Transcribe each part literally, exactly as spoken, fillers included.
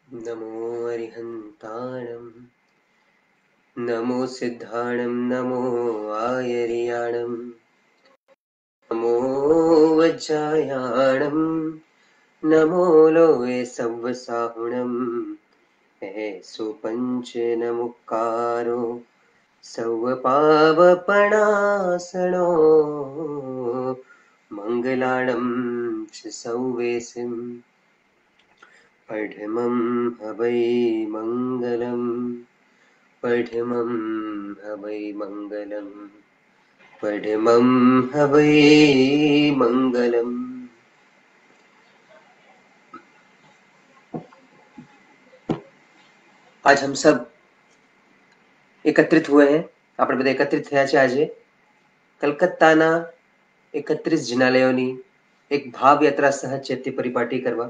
नमो अरिहन्ताणं नमो सिद्धाणं नमो आयर्याणं नमो वज्रायाणं नमो लोये सव्वसाहुणं हे सुपञ्च नमुक्कारो सौवपावपणासनो मङ्गलाणं च सौवेसिं पठिमं हवै मङ्गलम् पठिमं हवै मङ्गलम् पठिमं हवै मंगलम। आज हम सब એકત્રિત हुए हैं આપણે બધા એકત્રિત થયા છે આજે કલકત્તાના એકત્રીસ જિનાલયોની એક ભાવ યાત્રા સહ ચૈત્ય પરિપાટી કરવા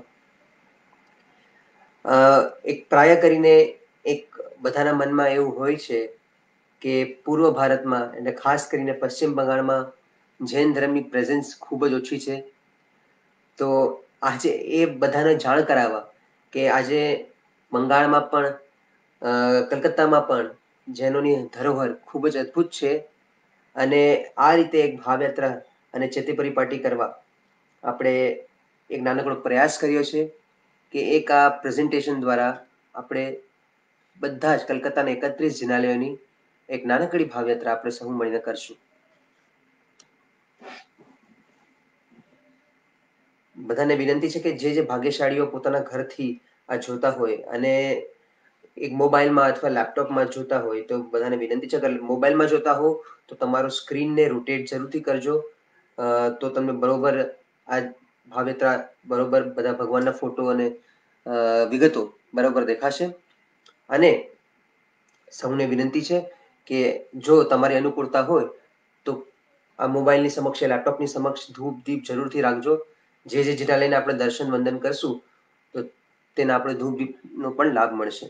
એક પ્રાય કરીને એક બધાના મનમાં એવું હોય છે કે પૂર્વ ભારતમાં એટલે ખાસ કરીને પશ્ચિમ બંગાળમાં જૈન ધર્મની પ્રેઝન્સ ખૂબ જ ઓછી છે તો આજે એ બધાને જાણ કરાવવા કે આજે બંગાળમાં પણ કલકત્તામાં પણ જૈનોની ધરોહર ખૂબ જ અદ્ભુત છે અને આ રીતે એક ભાવયાત્રા અને ચૈત્ય પરિપાટી કરવા આપણે એક નાનકડો પ્રયાસ કર્યો છે કે એક આ પ્રેઝન્ટેશન દ્વારા આપણે બધા જ કલકત્તાના એકત્રીસ જિનાલયોની એક નાનકડી ભાવયાત્રા આપણે સૌ મળીને કરશું. બધાને વિનંતી છે કે જે જે ભાગ્યશાળીઓ પોતાના ઘરથી આ જોતા હોય અને એક મોબાઈલમાં અથવા લેપટોપમાં જોતા હોય તો બધાને વિનંતી છે કે મોબાઈલમાં જોતા હો તો તમારો સ્ક્રીનને રોટેટ જરૂરથી કરજો તો તમને બરોબર આ ભાવયાત્રા બરોબર બધા ભગવાનના ફોટો અને વિગતો બરોબર દેખાશે. અને સૌને વિનંતી છે કે જો તમારી અનુકૂળતા હોય તો આ મોબાઈલની સમક્ષ લેપટોપની સમક્ષ ધૂપ દીપ જરૂરથી રાખજો. જે જે જિનાલયને આપણે દર્શન વંદન કરશું તો તેને આપણે ધૂપ દીપનો પણ લાભ મળશે.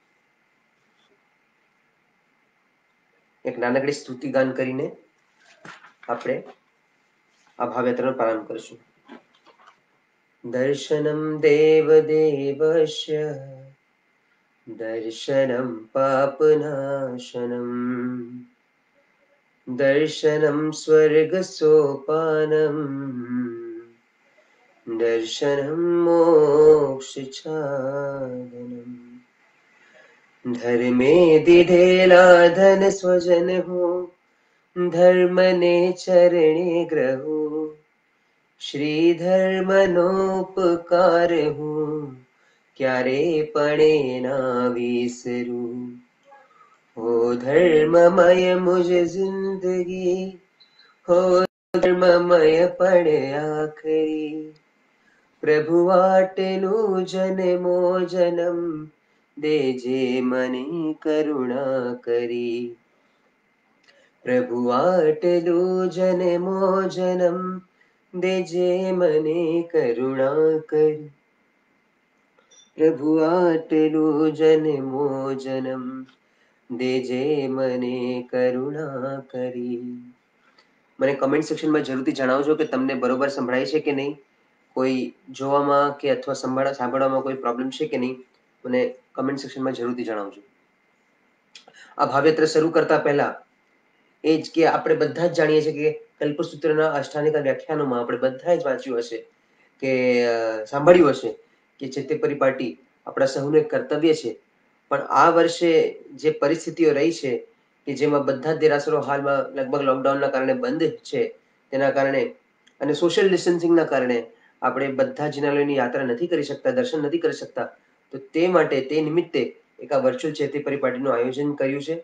એક નાનકડી સ્તુતિ ગાન કરીને આપણે આ ભાવયાત્રાનો પ્રારંભ કરશું. દર્શનમ દેવ દેવસ્ય દર્શનમ પાપનાશનમ દર્શનમ સ્વર્ગ સોપાનમ દર્શનમ મોક્ષ છાદનમ धर्मे दिढेला धन स्वजन हो धर्म ने चरणे ग्रहो श्री धर्म नो उपकार हो क्यारे पड़े ना विसरू हो धर्ममय मुझ जिंदगी हो धर्ममय पड़े आखरी प्रभु आटलू जन्मो जन्म देजे मने करुणा करी प्रभु आटलू जन्मो जन्म देजे मने करुणा करी प्रभु आटलू जन्मो जन्म देजे મને કરુણા કરી. મને કમેન્ટ સેક્શનમાં જરૂરથી જણાવજો કે તમને બરોબર સંભળાય છે કે નહીં, કોઈ જોવામાં કે અથવા સંભાળવા સાંભળવામાં કોઈ પ્રોબ્લેમ છે કે નહીં, મને કમેન્ટ સેક્શનમાં જરૂરથી જણાવજો. આ ભાવયાત્રા શરૂ કરતા પહેલા એ જ કે આપણે બધા જ જાણીએ છીએ કે કલ્પસૂત્રના અષ્ટાંગિકા વ્યાખ્યાનોમાં આપણે બધા જ વાંચ્યું હશે કે સાંભળ્યું હશે કે ચૈત્ય પરિપાટી આપણા સૌનું એક કર્તવ્ય છે. પણ આ વર્ષે જે પરિસ્થિતિઓ રહી છે કે જેમાં બધા જ દેરાસરો હાલમાં લગભગ લોકડાઉનના કારણે બંધ છે, તેના કારણે અને સોશિયલ ડિસ્ટન્સિંગના કારણે આપણે બધા જિનાલયોની યાત્રા નથી કરી શકતા, દર્શન નથી કરી શકતા. તો તે માટે તે નિમિત્તે એક આ વર્ચ્યુઅલ ચૈત્ય પરિપાટીનું આયોજન કર્યું છે.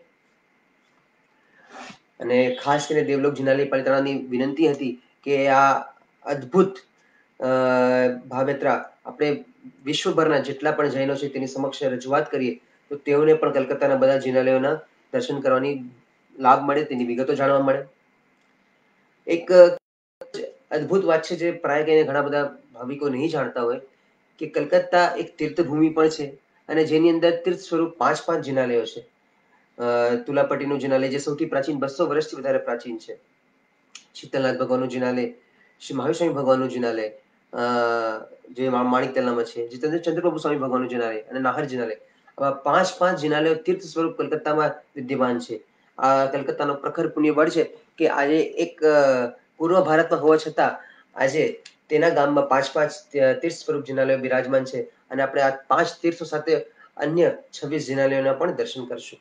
અને ખાસ કરીને દેવલોક જિનાલય પાલિતાણાની વિનંતી હતી કે આ અદ્ભુત ભાવયાત્રા આપણે વિશ્વભરના જેટલા પણ જૈનો છે તેની સમક્ષ રજૂઆત કરીએ તો તેઓને પણ કલકત્તાના બધા જિનાલયોના દર્શન કરવાની લાભ મળે, તેની વિગતો જાણવા મળે. એક અદ્ભુત વાત છે જે પ્રાય કરીને ઘણા બધા ભાવિકો નહીં જાણતા હોય કે કલકત્તા એક તીર્થભૂમિ પણ છે અને જેની અંદર તીર્થ સ્વરૂપ પાંચ પાંચ જિનાલયો છે. તુલાપટ્ટીનું જિનાલય જે સૌથી પ્રાચીન બસો વર્ષથી વધારે પ્રાચીન છે, શીતલનાથ ભગવાનનું જિનાલય, શ્રી મહાવીર સ્વામી ભગવાનનું જિનાલય, જે માણિક તલામાં છે, જે ચંદ્રપ્રભુ સ્વામી ભગવાનનું જિનાલય અને નાહર જિનાલય, આવા પાંચ પાંચ જિનાલયો તીર્થ સ્વરૂપ કલકત્તામાં વિદ્યમાન છે. આ કલકત્તાનો પ્રખર પુણ્ય બળ છે કે આજે એક પૂર્વ ભારતમાં હોવા છતાં આજે તેના ગામમાં પાંચ પાંચ તીર્થ સ્વરૂપ જિનાલયો બિરાજમાન છે. અને આપણે આ પાંચ તીર્થો સાથે અન્ય છવ્વીસ જિનાલયોના પણ દર્શન કરશું.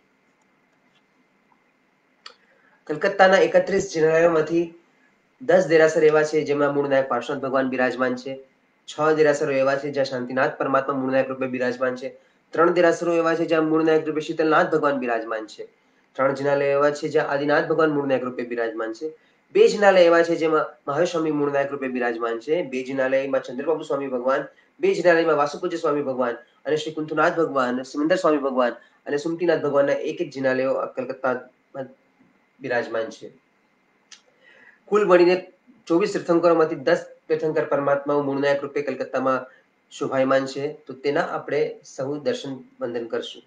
કલકત્તાના એકત્રીસ જિનાલયોમાંથી દસ દેરાસર એવા છે જેમાં મૂળનાયક પાર્શ્વનાથ ભગવાન બિરાજમાન છે. છ દેરાસરો એવા છે જ્યાં શાંતિનાથ પરમાત્મા મૂળનાયક રૂપે બિરાજમાન છે. ત્રણ દેરાસરો એવા છે જ્યાં મૂળનાયક રૂપે શીતલનાથ ભગવાન બિરાજમાન છે. ત્રણ જિનાલય એવા છે જ્યાં આદિનાથ ભગવાન મૂળનાયક રૂપે બિરાજમાન છે. બે જિનાલય એવા છે જેમાં મહાસ્વામી મૂળનાયક રૂપે બિરાજમાન છે. બે જિનાલયમાં ચંદ્રબાબુ સ્વામી ભગવાન, બે જિનાલયમાં વાસુપૂજ્ય સ્વામી ભગવાન અને શ્રી કુંથુનાથ ભગવાન, સિમંદર સ્વામી ભગવાન અને સુમતીનાથ ભગવાનના એક એક જિનાલયો કલકત્તામાં બિરાજમાન છે. કુલ મળીને ચોવીસ તીર્થંકરોમાંથી દસ તીર્થંકર પરમાત્માઓ મૂળનાયક રૂપે કલકત્તામાં શોભાયમાન છે. તો તેના આપણે સૌ દર્શન વંદન કરશું.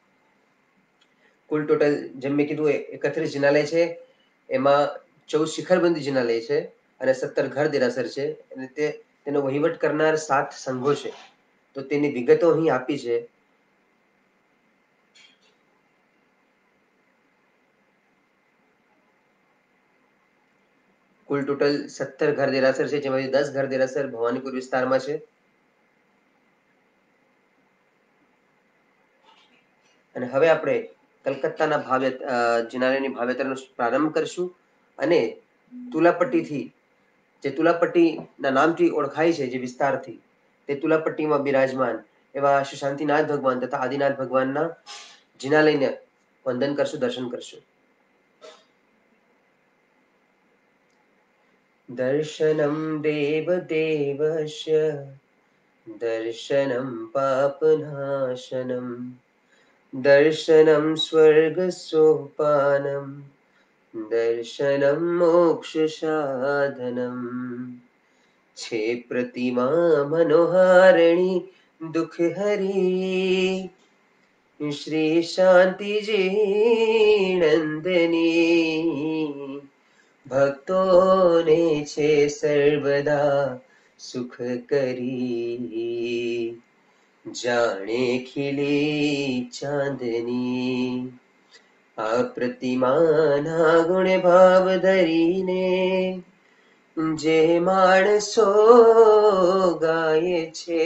કુલ ટોટલ જેમ મેં કીધું એકત્રીસ જિનાલય છે, એમાં ચૌદ શિખરબંધી જિનાલય છે અને સત્તર ઘર દેરાસર છે. અને તે તેનો વહીવટ કરનાર સાત સંઘો છે. તો તેની વિગતો અહીં આપી છે. કુલ ટોટલ સત્તર ઘર દેરાસર છે, જેમાંથી દસ ઘર દેરાસર ભવાનીપુર વિસ્તારમાં છે. અને હવે આપણે કલકત્તાના ભાવ્ય જિનાલયની ભાવ્યતાનો પ્રારંભ કરશું અને તુલાપટ્ટીથી, જે તુલાપટ્ટીના નામથી ઓળખાય છે, જે વિસ્તારથી, તે તુલાપટ્ટીમાં બિરાજમાન એવા શ્રી શાંતિનાથ ભગવાન તથા આદિનાથ ભગવાનના જિનાલયને વંદન કરશું, દર્શન કરશું. દર્શનમ દેવ દેવસ્ય દર્શનમ પાપનાશનમ દર્શનમ સ્વર્ગ સોપાનમ દર્શનમ મોક્ષ સાધનમ છે પ્રતિમા મનોહારણી દુઃખ હરી શ્રી શાંતિજી નંદની ભક્તોને છે સર્વદા સુખ કરી જાણે ખીલી ચાંદની. આ પ્રતિમાના ગુણ ભાવ ધરીને જે માણસો ગાય છે,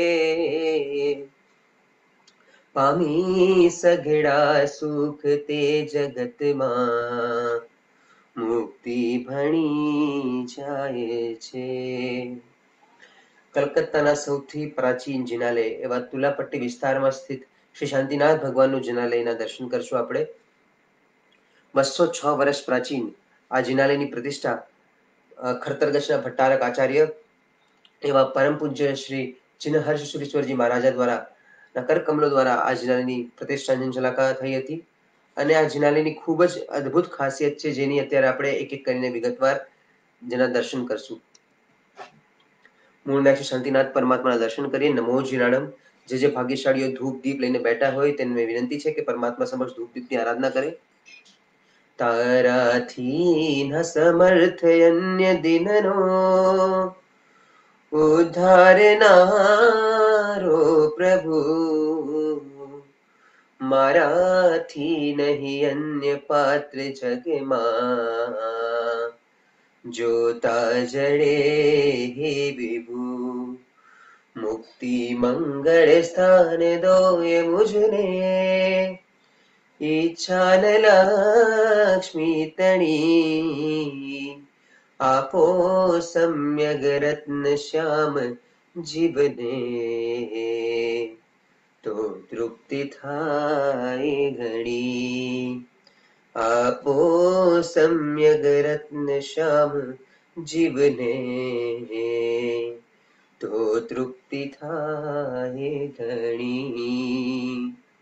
પામી સઘળા સુખ તે જગતમાં મુક્તિ ભણી જાય છે. કલકત્તાના સૌથી પ્રાચીન જિનાલય એવા તુલાપટ્ટી વિસ્તારમાં સ્થિત શ્રી શાંતિનાથ ભગવાનનું જિનાલયના દર્શન કરશું આપણે. બસો છ વર્ષ પ્રાચીન આ જિનાલયની પ્રતિષ્ઠા ખરતરગચના ભટ્ટારક આચાર્ય એવા પરમ પૂજ્ય શ્રી ચિન્હર્ષ સુરેશ્વરજી મહારાજા દ્વારા કરકમલો દ્વારા આ જિનાલયની પ્રતિષ્ઠા જલાકા થઈ હતી. અને આ જિનાલયની ખૂબ જ અદ્ભુત ખાસિયત છે, જેની અત્યારે આપણે એક એક કરીને વિગતવાર જેના દર્શન કરશું. મૂળનાયક શ્રી શાંતિનાથ પરમાત્માના દર્શન કરીએ. નમો જીરાણમ. જે જે ભાગ્યશાળીઓ ધૂપ દીપ લઈને બેઠા હોય તેમને વિનંતી છે કે પરમાત્મા સમક્ષ ધૂપ દીપની આરાધના કરે. તારાથી ન સમર્થ અન્ય દિનનો ઉદ્ધારનારો પ્રભુ, મારાથી નહીં અન્ય પાત્ર જગમાં જોતા જડે હે વિભુ. મુક્તિ મંગળ સ્થાન દોય મુજને ઈચ્છા ન લક્ષ્મી તણી આપો સમ્યગ રત્ન શ્યામ જીવને તો તૃપ્તિ થાય ઘણી. આપો સમ્યગ રત્ન શ્યામ જીવને તો તૃપ્તિ થાય ઘણી.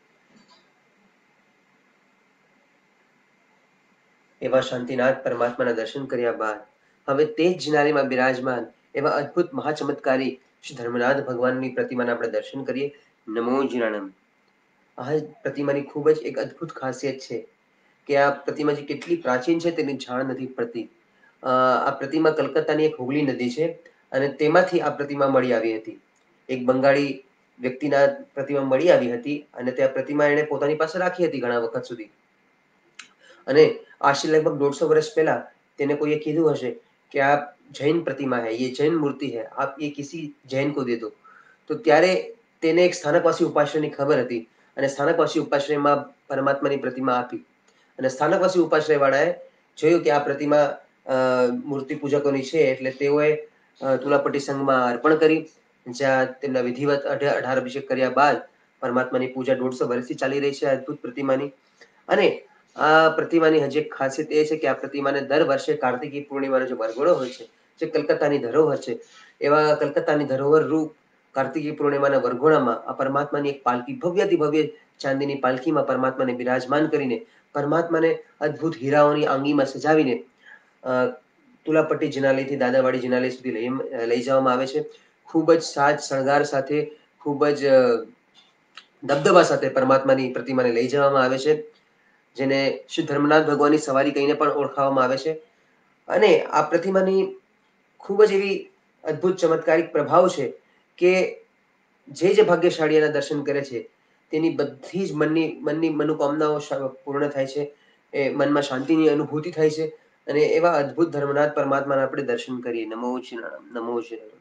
એવા શાંતિનાથ પરમાત્માના દર્શન કર્યા બાદ હવે તે જ જિનાલયમાં બિરાજમાન એવા અદ્ભુત મહાચમત્કારી શ્રી ધર્મનાથ ભગવાનની પ્રતિમાના આપણે દર્શન કરીએ. નમો જીરાણમ. આ પ્રતિમાની ખૂબ જ એક અદ્ભુત ખાસિયત છે કે આ પ્રતિમા જે કેટલી પ્રાચીન છે તેની જાણ નથી પડતી. આ પ્રતિમા કલકત્તાની એક હુગલી નદી છે અને તેમાંથી આ પ્રતિમા મળી આવી હતી. એક બંગાળી વ્યક્તિના પ્રતિમા મળી આવી હતી અને તે પ્રતિમા એણે પોતાની પાસે રાખી હતી ઘણા વખત સુધી. અને આશરે લગભગ દોઢસો વર્ષ પહેલા તેને કોઈએ કીધું હશે કે આ જૈન प्रतिमा है, ये जैन मूर्ति है, आप ये किसी जैन को दे दो. તો ત્યારે તેને એક સ્થાનકવાસી ઉપાશ્રયની ખબર હતી અને સ્થાનકવાસી ઉપાશ્રયમાં પરમાત્માની પ્રતિમા આપી અને સ્થાનકવાસી ઉપાશ્રયવાળાએ જોયું કે આ પ્રતિમા મૂર્તિ પૂજકોની છે એટલે તેઓએ તુલાપટ્ટી સંઘમાં અર્પણ કરી, જ્યાં તેમના વિધિવત અઢાર અભિષેક કર્યા બાદ પરમાત્માની પૂજા દોઢસો વર્ષથી ચાલી રહી છે અદ્ભુત પ્રતિમાની. અને આ પ્રતિમાની હજી એક ખાસિયત એ છે કે આ પ્રતિમાને દર વર્ષે કાર્તિકી પૂર્ણિમાનો જે વરઘોડો હોય છે, જે કલકત્તાની ધરોહર છે, એવા કલકત્તાની ધરોહર રૂપ કાર્તિકી પૂર્ણિમાના વરઘોડામાં આ પરમાત્માની એક પાલકી, ભવ્યથી ભવ્ય ચાંદીની પાલકીમાં પરમાત્માને બિરાજમાન કરીને પરમાત્માને અદ્ભુત હીરાઓની આંગીમાં સજાવીને તુલાપટ્ટી જિનાલયથી દાદાવાડી જિનાલય સુધી લઈ લઈ જવામાં આવે છે. ખૂબ જ સાજ શણગાર સાથે, ખૂબ જ દબદબા સાથે પરમાત્માની પ્રતિમાને લઈ જવામાં આવે છે, જેને શ્રી ધર્મનાથ ભગવાનની સવારી કહીને પણ ઓળખાવવામાં આવે છે. અને આ પ્રતિમાની ખૂબ જ એવી અદ્ભુત ચમત્કારિક પ્રભાવ છે કે જે જે ભાગ્યશાળી એના દર્શન કરે છે તેની બધી જ મનની મનની મનોકામનાઓ પૂર્ણ થાય છે, એ મનમાં શાંતિની અનુભૂતિ થાય છે અને એવા અદ્ભુત ધર્મનાથ પરમાત્માના આપણે દર્શન કરીએ. નમો શ્રીરામ, નમો શ્રીરામ.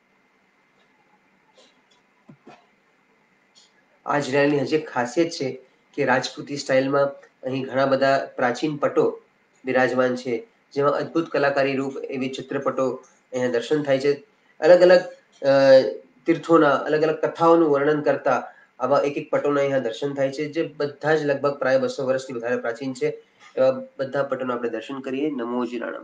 આ જિનાલયની હજી એક ખાસિયત છે કે રાજપૂતી સ્ટાઇલમાં અહીં ઘણા બધા પ્રાચીન પટો બિરાજમાન છે, જેમાં અદ્ભુત કલાકારી રૂપ એવી ચિત્રપટો અહીંયા દર્શન થાય છે. અલગ અલગ તીર્થોના અલગ અલગ કથાઓનું વર્ણન કરતા આવા એક એક પટોના અહીંયા દર્શન થાય છે, જે બધા જ લગભગ પ્રાય બસો વર્ષથી વધારે પ્રાચીન છે. એવા બધા પટોના આપણે દર્શન કરીએ. નમો શ્રીરામ.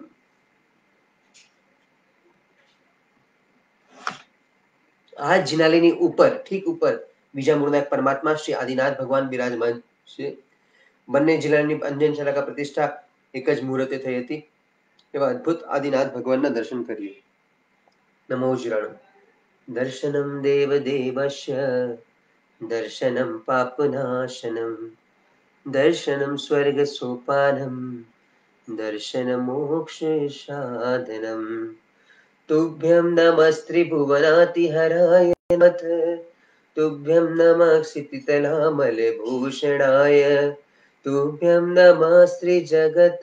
આ જિનાલયની ઉપર, ઠીક ઉપર બીજા મૂળના એક પરમાત્મા શ્રી આદિનાથ ભગવાન બિરાજમાન છે. બંને જિલ્લાની અંજન શાળા પ્રતિષ્ઠા એક જ મુહૂર્તે થઈ હતી. એવા અદ્ભુત આદિનાથ ભગવાનના દર્શન કરીએ. નમો શ્રીરામ. દર્શનમ દેવ દેવસ્ય દર્શનમ પાપનાશનમ દર્શનમ સ્વર્ગ સોપાનમ દર્શન મોક્ષ સાધનમ તુભ્યમ નમસ્ત્રિભુવનાતિહરાય નમઃ તુભ્યમ નમઃ ક્ષિતિતલામલભૂષણાય તુભ્યમ નમઃ શ્રી જગત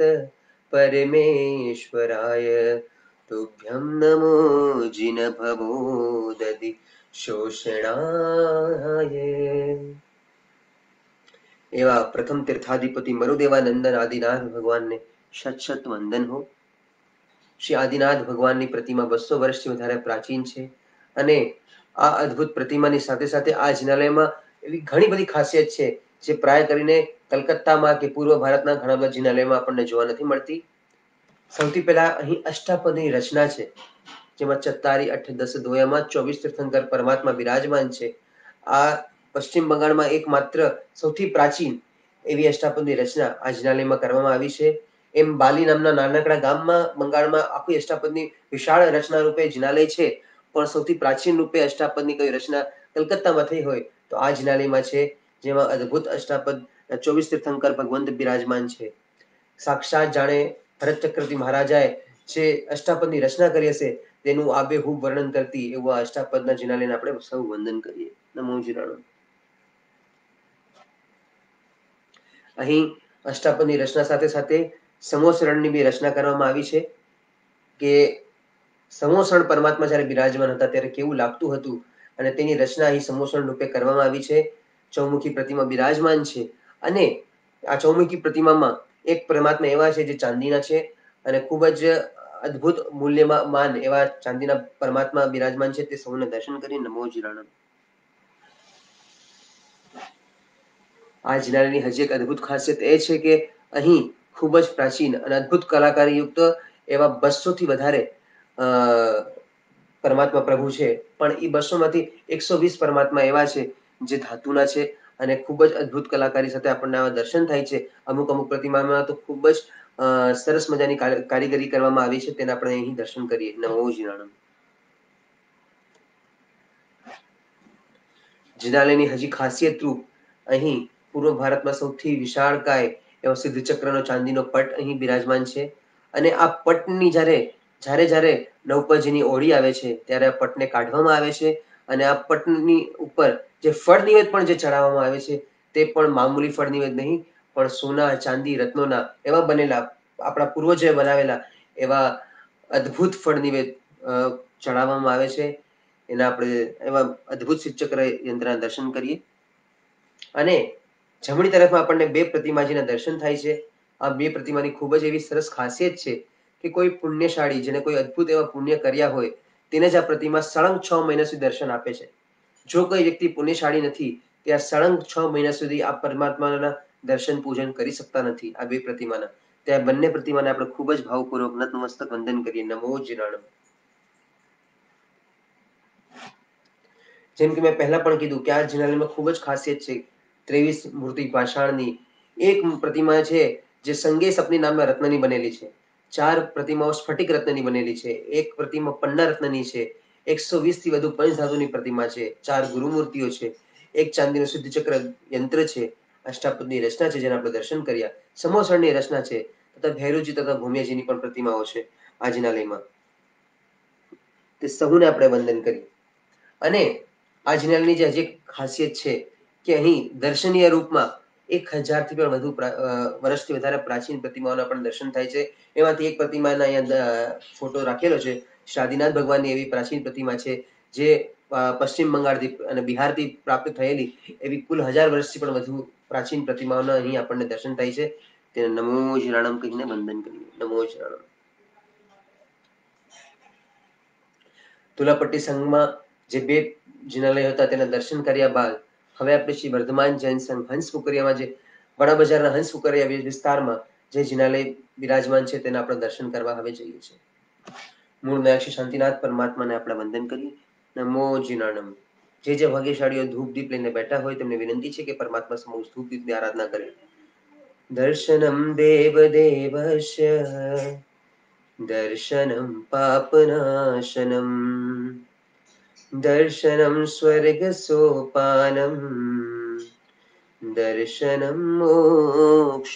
પરમેશ્વરાય તુભ્યમ નમો જિનભવોદધિ શોષણાય. એવા પ્રથમ તીર્થાધિપતિ મરુદેવાનંદન આદિનાથ ભગવાનને શત શત વંદન હો. શ્રી આદિનાથ ભગવાનની પ્રતિમા બસો વર્ષથી વધારે પ્રાચીન છે અને આ અદ્ભુત પ્રતિમાની સાથે સાથે આ જિનાલયમાં એવી ઘણી બધી ખાસિયત છે જે પ્રાય કરીને કલકત્તામાં કે પૂર્વ ભારતના ઘણા બધા જિનાલયમાં આપણને જોવા નથી મળતી. સૌથી પહેલા અહીં અષ્ટાપદની રચના છે, જેમાં ચત્તારી અઠ દસ ધોયામાં ચોવીસ તીર્થંકર પરમાત્મા બિરાજમાન છે. આ પશ્ચિમ બંગાળમાં એકમાત્ર સૌથી પ્રાચીન એવી અષ્ટાપદની રચના આ જિનાલયમાં કરવામાં આવી છે. એમ બાલી નામના નાનકડા ગામમાં બંગાળમાં આખી અષ્ટાપદની વિશાળ રચના રૂપે જિનાલય છે, પણ સૌથી પ્રાચીન રૂપે અષ્ટાપદની કોઈ રચના કલકત્તામાં થઈ હોય તો આ જિનાલયમાં છે, જેમાં અદ્ભુત અષ્ટાપદ ચોવીસ તીર્થંકર ભગવંત બિરાજમાન છે. સાક્ષાત જાણે ભરત ચક્રવર્તી મહારાજાએ જે અષ્ટાપદની રચના કરી હશે તેનું આબેહૂબ વર્ણન કરતી એવું આ અષ્ટાપદના જિનાલયને આપણે સૌ વંદન કરીએ. નમો શ્રીરામ. અહીં અષ્ટાપદની રચના સાથે સાથે સમોસરણની બી રચના કરવામાં આવી છે કે સમોસણ પરમાત્મા જ્યારે બિરાજમાન હતા ત્યારે કેવું લાગતું હતું અને તેની રચના અહીં સમોસણ રૂપે કરવામાં આવી છે. ચૌમુખી પ્રતિમા બિરાજમાન છે અને આ ચૌમુખી પ્રતિમામાં એક પરમાત્મા એવા છે જે ચાંદીના છે અને ખૂબ જ અદ્ભુત મૂલ્યમાન એવા ચાંદીના પરમાત્મા બિરાજમાન છે. તે સૌને દર્શન કરી. નમો શ્રીરામ. આ જિનાલયની હજી એક અદ્ભુત ખાસિયત એ છે કે અહીં ખૂબ જ પ્રાચીન અને અદ્ભુત કલાકારી યુક્ત એવા બસો થી વધારે અ પરમાત્મા પ્રભુ છે, પણ એ બસો માંથી એકસો વીસ પરમાત્મા એવા છે જે ધાતુના છે અને ખૂબ જ અદ્ભુત કલાકારી સાથે આપણને આવા દર્શન થાય છે. અમુક અમુક પ્રતિમામાં તો ખૂબ જ અ સરસ મજાની કારીગરી કરવામાં આવી છે, તેને આપણે અહીં દર્શન કરીએ. નમો શ્રીરામ. જિનાલયની હજી ખાસિયત રૂપ અહીં પૂર્વ ભારતમાં સૌથી વિશાળકાય એવો સિદ્ધ ચક્રનો ચાંદીનો પટ અહીં બિરાજમાન છે અને આ પટની જ્યારે જ્યારે જ્યારે નવપજીની ઓળી આવે છે ત્યારે આ પટને કાઢવામાં આવે છે અને આ પટની ઉપર જે ફળ નિવેદ પણ જે ચડાવવામાં આવે છે તે પણ મામૂલી ફળ નિવેદ નહીં, પણ સોના, ચાંદી, રત્નોના એવા બનેલા આપણા પૂર્વજોએ બનાવેલા એવા અદ્ભુત ફળ નિવેદ ચડાવવામાં આવે છે. એના આપણે એવા અદ્ભુત શિવચક્ર યંત્રના દર્શન કરીએ. અને જમણી તરફમાં આપણને બે પ્રતિમાજીના દર્શન થાય છે. આ બે પ્રતિમાની ખૂબ જ એવી સરસ ખાસિયત છે કે કોઈ પુણ્યશાળી જેને કોઈ અદ્ભુત એવા પુણ્ય કર્યા હોય તેને જ આ પ્રતિમા સળંગ છ મહિના સુધી દર્શન આપે છે. જો કોઈ વ્યક્તિ પુણ્યશાળી નથી તે આ સળંગ છ મહિના સુધી આ પરમાત્માના દર્શન પૂજન કરી શકતા નથી. આ બે પ્રતિમાના ત્યાં બંને પ્રતિમાને આપણે ખૂબ જ ભાવપૂર્વક નતમસ્તક વંદન કરીએ. નમો જીરાણમ. જેમ કે મેં પહેલા પણ કીધું કે આ જિનાલયમાં ખૂબ જ ખાસિયત છે. ત્રેવીસ મૂર્તિ પાષાણની એક પ્રતિમા છે જે સંગે સપની નામના રત્નની બનેલી છે. ચાર પ્રતિમાઓ સ્ફટિક રત્નની બનેલી છે. એક પ્રતિમા પન્ના રત્નની છે. એકસો વીસ થી વધુ પંચધાતુની પ્રતિમા છે. ચાર ગુરુમૂર્તિઓ છે. એક ચાંદીનું શુદ્ધ ચક્ર યંત્ર છે. અષ્ટાપદની રચના છે જેના આપણે દર્શન કર્યા. સમોસણની રચના છે તથા ભૈરુજી તથા ભૂમિયાજીની પણ પ્રતિમાઓ છે આ જિનાલયમાં. તે સહુને આપણે વંદન કરીએ. અને આ જિનાલયની જે હજી ખાસિયત છે કે અહીં દર્શનીય રૂપમાં એક હજારથી પણ વધુ વર્ષથી વધારે પ્રાચીન પ્રતિમાઓના પણ દર્શન થાય છે. એમાંથી એક પ્રતિમાના અહીંયા ફોટો રાખેલો છે. શાદીનાથ ભગવાનની એવી પ્રાચીન પ્રતિમા છે જે પશ્ચિમ બંગાળથી અને બિહારથી પ્રાપ્ત થયેલી એવી કુલ હજાર વર્ષથી પણ વધુ પ્રાચીન પ્રતિમાઓના અહીં આપણને દર્શન થાય છે. તેને નમો શિરાણમ કહીને વંદન કરીએ. નમો શિરાણમ. તુલાપટ્ટી સંઘમાં જે બે જિનાલય હતા તેના દર્શન કર્યા બાદ હવે આપણે શ્રી વર્ધમાન જૈન સંઘ હંસ કુકરિયામાં જે વડા બજારના હંસ કુકરિયા વિસ્તારમાં જે જિનાલય બિરાજમાન છે તેના આપણે દર્શન કરવા હવે જઈએ છીએ. મૂળ નાયક શાંતિનાથ પરમાત્માને આપણે વંદન કરીએ. નમો જીનાણમ. જે જે ભાગ્યશાળીઓ ધૂપ દીપ લઈને બેઠા હોય તેમને વિનંતી છે કે પરમાત્મા સમક્ષ ધૂપ દીપની આરાધના કરે. દર્શનમ દેવ દેવસ્ય દર્શનમ પાપનાશનમ દર્શનમ સ્વર્ગ સોપાનમ દર્શનમ મોક્ષ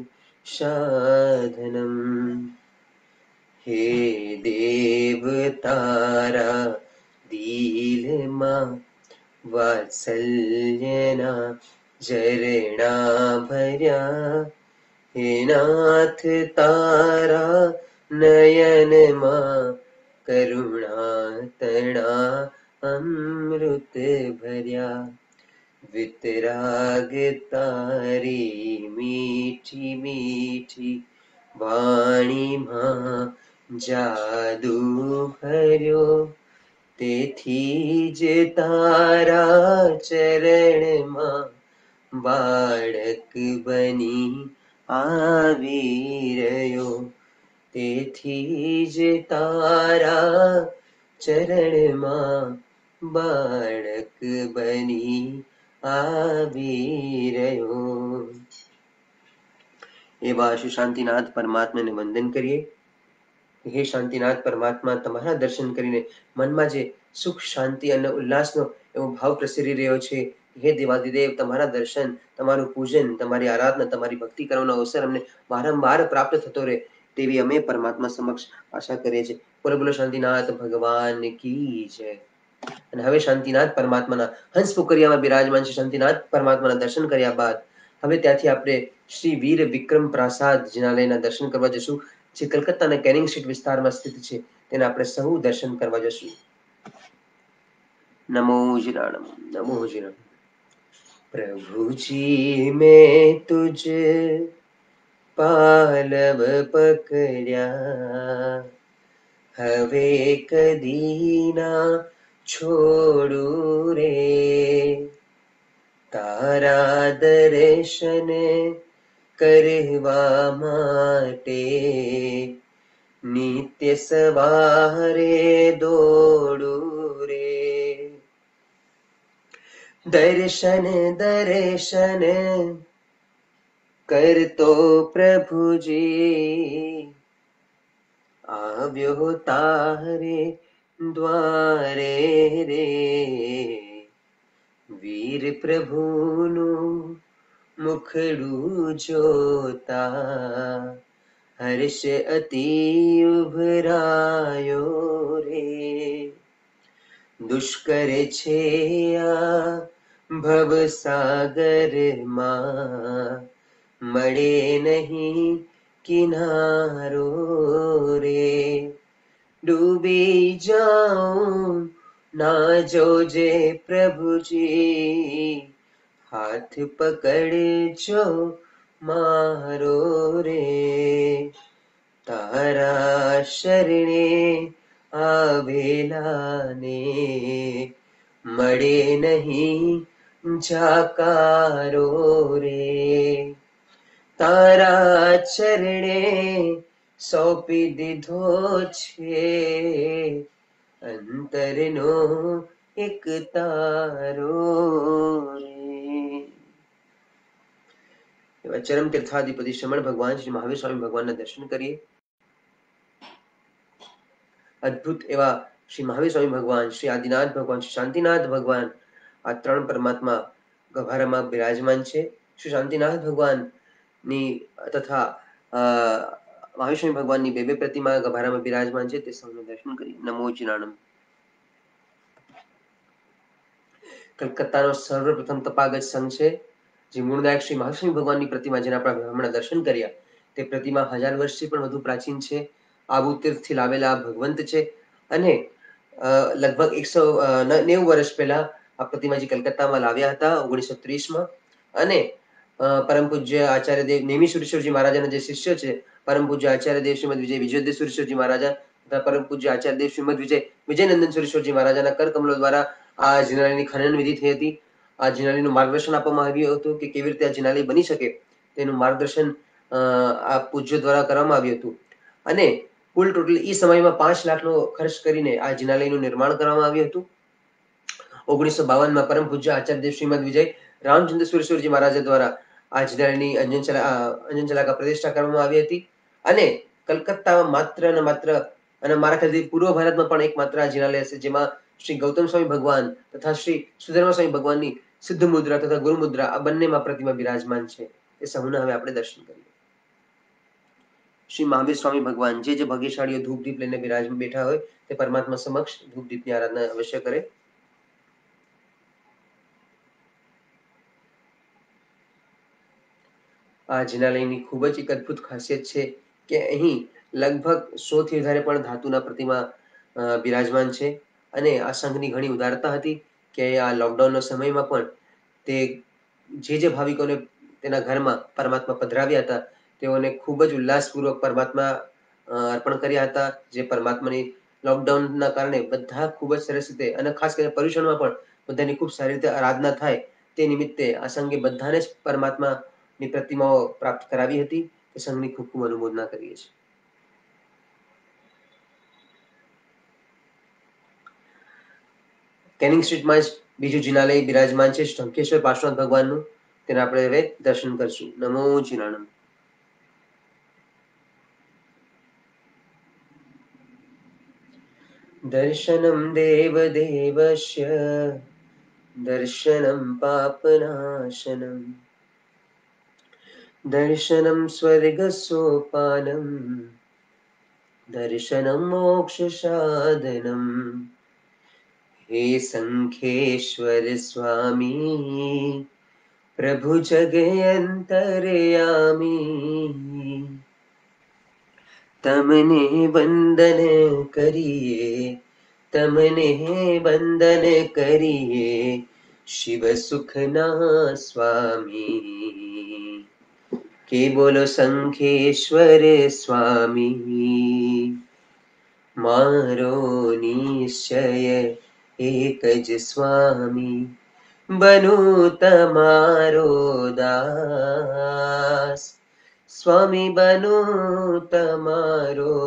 સાધનમ. હે દેવ તારા દિલમાં વાત્સલ્યના ઝરણા ભર્યા. હે નાથ તારા નયનમાં કરુણા તણા અમૃત ભર્યા. વિતરાગ તારી મીઠી મીઠી વાણીમાં જાદુ ભર્યો. તેથી જ તારા ચરણમાં બાળક બની આવી રહ્યો. તેથી જ તારા ચરણમાં બાળક બની આવી રહ્યો. એવા શ્રી શાંતિનાથ પરમાત્માને વંદન કરીએ. હે શાંતિનાથ પરમાત્મા, તમારા દર્શન કરીને મનમાં જે સુખ, શાંતિ અને ઉલ્લાસનો એવો ભાવ પ્રસરી રહ્યો છે. હે દેવાદિદેવ, તમારા દર્શન, તમારું પૂજન, તમારી આરાધના, તમારી ભક્તિ કરવાનો અવસર અમને વારંવાર પ્રાપ્ત થતો રહે તેવી અમે પરમાત્મા સમક્ષ આશા કરીએ છીએ. બોલો બોલો શાંતિનાથ ભગવાન કી જય. અને હવે શાંતિનાથ પરમાત્માના હંસ કુકરિયામાં બિરાજમાન છે શાંતિનાથ પરમાત્માના દર્શન કર્યા બાદ હવે ત્યાંથી આપણે શ્રી વીર વિક્રમ પ્રાસાદ જિનાલયના દર્શન કરવા જશું, જે કલકત્તાના કેનિંગ સ્ટ્રીટ વિસ્તારમાં સ્થિત છે. તેના આપણે સહુ દર્શન કરવા જશું. નમો જીરાણમ. નમો જીરાણમ. પ્રભુજી મેં તુજ પાલવ પકડ્યા, હવે કદી ના છોડું રે. તારા દર્શન કરવા માટે નિત્ય સવારે દોડું રે. દર્શન દર્શન કરતો પ્રભુજી આવ્યો તારે દ્વારે રે. વીર પ્રભુનું મુખડું જોતા હર્ષ અતિ ઉભરાયો રે, દુષ્કર છે આ ભવસાગરમાં, મળે નહીં કિનારો રે, ડૂબી જાઉં ના જોજે પ્રભુજી, હાથ પકડજો મારો રે, તારા શરણે આવેલાને મળે નહીં જાકારો રે, તારા ચરણે સોંપી દીધો છે અંતરનો એક તારો રે. એવા ચરમ તીર્થાધિપતિ શ્રમણ ભગવાન શ્રી મહાવીર સ્વામી ભગવાનના દર્શન કરીએ. અદ્ભુત એવા શ્રી મહાવીર સ્વામી ભગવાન, શ્રી આદિનાથ ભગવાન, શ્રી શાંતિનાથ ભગવાન, આ ત્રણ પરમાત્મા ગભારામાં બિરાજમાન છે. શ્રી શાંતિનાથ ભગવાનની તથા મહાવીર સ્વામી ભગવાનની બે બે પ્રતિમા ગભારામાં બિરાજમાન છે. તે સૌનું દર્શન કરી. નમો ચિરાણમ. કલકત્તાનો સર્વપ્રથમ તપાગત સંઘ છે, જે મૂળદાયક શ્રી મહાવીર સ્વામી ભગવાનની પ્રતિમા, જેના આપણે હમણાં દર્શન કર્યા, તે પ્રતિમા હજાર વર્ષથી પણ વધુ પ્રાચીન છે. આબુ તીર્થથી લાવેલા ભગવંત છે અને લગભગ એકસો નેવું વર્ષ પહેલા આ પ્રતિમાજી કલકત્તામાં લાવ્યા હતા ઓગણીસો ત્રીસમાં. અને પરમ પૂજ્ય આચાર્ય દેવ નેમી સુરેશ્વરજી મહારાજાના જે શિષ્ય છે, પરમ પૂજ્ય આચાર્ય દેવ શ્રીમદ વિજય વિજયદેવ સુરેશ્વરજી મહારાજા તથા પરમ પૂજ્ય આચાર્ય દેવ શ્રીમદ વિજય વિજયનંદન સુરેશ્વરજી મહારાજાના કર કમલો દ્વારા આ જિનાલયની ખનન વિધિ થઈ હતી. આ જિનાલયનું માર્ગદર્શન આપવામાં આવ્યું હતું કે કેવી રીતે આ જિનાલય બની શકે, તેનું માર્ગદર્શન આ પૂજ્ય દ્વારા કરવામાં આવ્યું હતું. અને કુલ ટોટલ એ સમયમાં પાંચ લાખનો ખર્ચ કરીને આ જિનાલયનું નિર્માણ કરવામાં આવ્યું હતું. ઓગણીસો બાવનમાં પરમ પૂજ્ય આચાર્ય દેવ શ્રીમદ વિજય રામચંદ્ર સુરેશ્વરજી મહારાજા દ્વારા આ જિનાલયની અંજન અંજન ચલાકા પ્રતિષ્ઠા કરવામાં આવી હતી. અને કલકત્તામાં માત્ર ને માત્ર, અને મારા ખ્યાલથી પૂર્વ ભારતમાં પણ એકમાત્ર આ જિનાલય છે જેમાં શ્રી ગૌતમ સ્વામી ભગવાન તથા શ્રી સુધર્મા સ્વામી ભગવાનની સિદ્ધ મુદ્રા તથા ગુરુ મુદ્રા આ બંનેમાં પ્રતિમા બિરાજમાન છે. એ સૌના હવે આપણે દર્શન કરીએ. શ્રી મહાવીર સ્વામી ભગવાન, જે જે ભાગ્યશાળીઓ ધૂપ દીપ લઈને બિરાજમાં બેઠા હોય તે પરમાત્મા સમક્ષ ધૂપ દીપની આરાધના અવશ્ય કરે. આ જિનાલયની ખૂબ જ એક અદ્ભુત ખાસિયત છે કે અહીં લગભગ સો થી વધારે પણ ધાતુના પ્રતિમા બિરાજમાન છે. અને આ સંઘની ઘણી ઉદારતા હતી કે આ લોકડાઉનના સમયમાં પણ તે જે જે ભાવિકોને તેના ઘરમાં પરમાત્મા પધરાવ્યા હતા તેઓને ખૂબ જ ઉલ્લાસપૂર્વક પરમાત્મા અર્પણ કર્યા હતા. જે પરમાત્માની લોકડાઉનના કારણે બધા ખૂબ જ સરસ રીતે, અને ખાસ કરીને પર્યુષણમાં પણ બધાની ખૂબ સારી રીતે આરાધના થાય તે નિમિત્તે આ સંઘે બધાને જ પરમાત્માની પ્રતિમાઓ પ્રાપ્ત કરાવી હતી. તે સંઘની ખૂબ ખૂબ અનુમોદના કરીએ છીએ. કેનિંગ સ્ટ્રીટમાં જ બીજું જિનાલય બિરાજમાન છે શંખેશ્વર પાર્શ્વનાથ ભગવાનનું. તેના આપણે હવે દર્શન કરશું. નમો ચિરાણમ. દર્શનમ દેવ દેવસ્ય દર્શનમ પાપનાશનમ દર્શનમ સ્વર્ગ સોપાનમ દર્શનમ મોક્ષ સાધનમ. હે શંખેશ્વર સ્વામી પ્રભુ જગે અંતરયામી, તમને વંદન કરીએ તમને વંદન કરીએ શિવ સુખના સ્વામી. કે બોલો શંખેશ્વર સ્વામી, મારો નિશ્ચય એક જ સ્વામી, બનું તમારો દાસ. સ્વામી બનું તમારો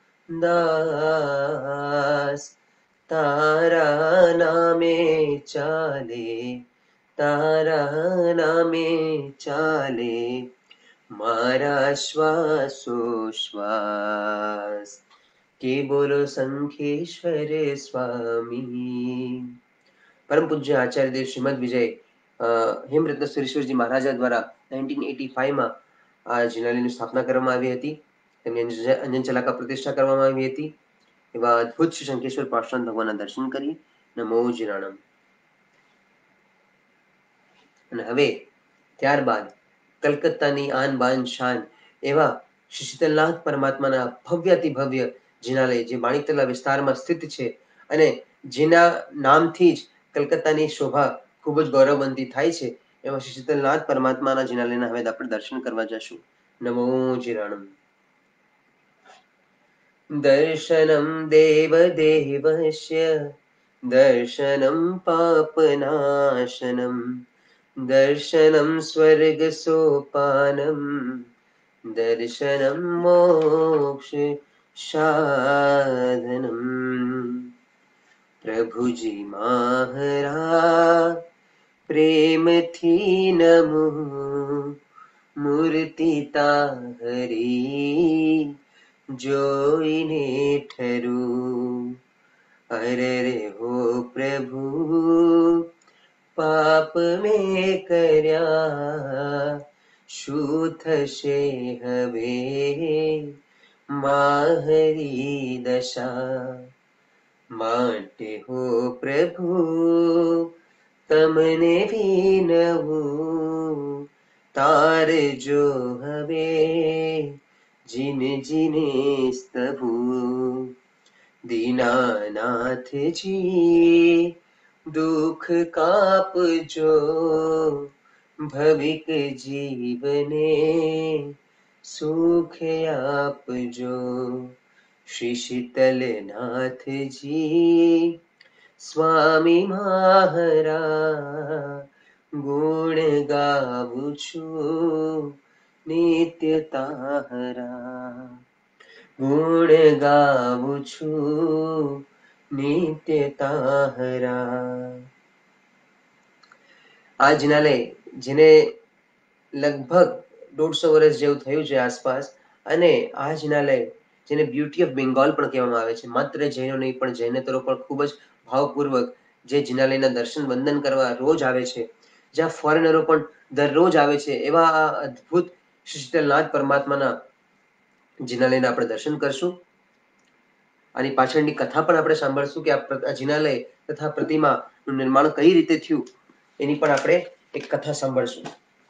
દાસ. તારા નામે ચાલે તારા નામે ચાલે મારા શ્વાસો શ્વાસ. કે બોલો શંખેશ્વર સ્વામી. પરમ પૂજ્ય આચાર્ય દેવ શ્રીમદ વિજય હેમરત્ન સુરેશ્વરજી મહારાજા દ્વારા નાઇન્ટીન એટી ફાઈવમાં આ જિનાલયની સ્થાપના કરવામાં આવી હતી. તેમની અંજન ચલાકા પ્રતિષ્ઠા કરવામાં આવી હતી. એવા અદ્ભુત શ્રી શંખેશ્વર પાર્શ્વનાથ ભગવાનના દર્શન કરી નમો જીરાણમ. અને હવે ત્યારબાદ કલકત્તાની આન બાન શાન એવા શ્રી શીતલનાથ પરમાત્માના ભવ્યાતિ ભવ્ય જિનાલય જે માણિકતલા વિસ્તારમાં સ્થિત છે અને જેના નામથી જ કલકત્તાની શોભા ખૂબ જ ગૌરવવંતી થાય છે એવા શ્રી શીતલનાથ પરમાત્માના જિનાલયના હવે આપણે દર્શન કરવા જશું. નમો જીરાણમ. દર્શનમ દેવ દેવસ્ય દર્શનમ પાપનાશનમ દર્શનમ સ્વર્ગ સોપાનમ દર્શનમ મોક્ષ સાધનમ. પ્રભુજી મહારા પ્રેમથી નમો મૂર્તિ તાહરી જોઈને ઠરું. અરે રે હો પ્રભુ પાપ મેં કર્યા શું થશે હવે માહરી દશા. માટે હો પ્રભુ તમને વિનવું તારજો હવે જીન જીને સ્તવું. દીનાનાથજી દુઃખ કાપજો ભવિક જીવને સુખ આપજો. શ્રી શીતલનાથજી સ્વામી મહારા ગુણ ગાવું છું નિત્ય તારા. ગુણ ગાવું છું નિત્ય તારા. આ જિનાલય જેને લગભગ દોઢસો વર્ષ જેવું થયું છે આસપાસ અને આ જિનાલય જેને બ્યુટી ઓફ બેંગોલ પણ કહેવામાં આવે છે. માત્ર જૈનો નહીં પણ જૈનેતરો પણ ખૂબ જ ભાવપૂર્વક જે જિનાલયના દર્શન વંદન કરવા રોજ આવે છે, જ્યાં ફોરેનરો પણ દરરોજ આવે છે, એવા આ અદ્ભુત શ્રી શીતલનાથ પરમાત્માના જિનાલયના આપણે દર્શન કરશું. આની પાછળની કથા પણ આપણે સાંભળશું કે આ જિનાલય તથા પ્રતિમાનું નિર્માણ કઈ રીતે થયું એની પણ આપણે એક કથા સાંભળશું.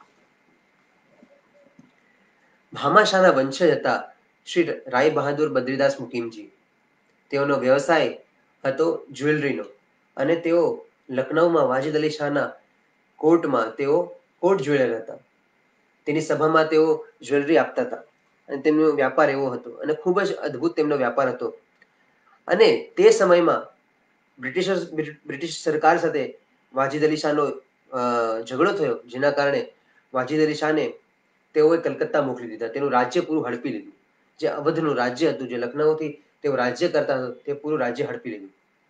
ભામાશાહના વંશજ હતા શ્રી રાય બહાદુર બદ્રીદાસ મુકીમજી. તેઓનો વ્યવસાય હતો જ્વેલરીનો અને તેઓ લખનૌમાં વાજિદ અલી શાહના કોર્ટમાં તેઓ કોર્ટ જ્વેલર હતા. તેની સભામાં તેઓ જ્વેલરી આપતા હતા અને તેમનો વ્યાપાર એવો હતો અને ખૂબ જ અદ્ભુત તેમનો વ્યાપાર હતો. અને તે સમયમાં બ્રિટિશર્સ બ્રિટિશ સરકાર સાથે વાજિદ અલી શાહનો ઝઘડો થયો, જેના કારણે વાજિદ અલી શાહને તેઓએ કલકત્તા મોકલી દીધા. તેનું રાજ્ય પૂરું હડપી લીધું. જે અવધનું રાજ્ય હતું, જે લખનૌથી તેઓ રાજ્ય કરતા હતા, તે પૂરું રાજ્ય હડપી લીધું.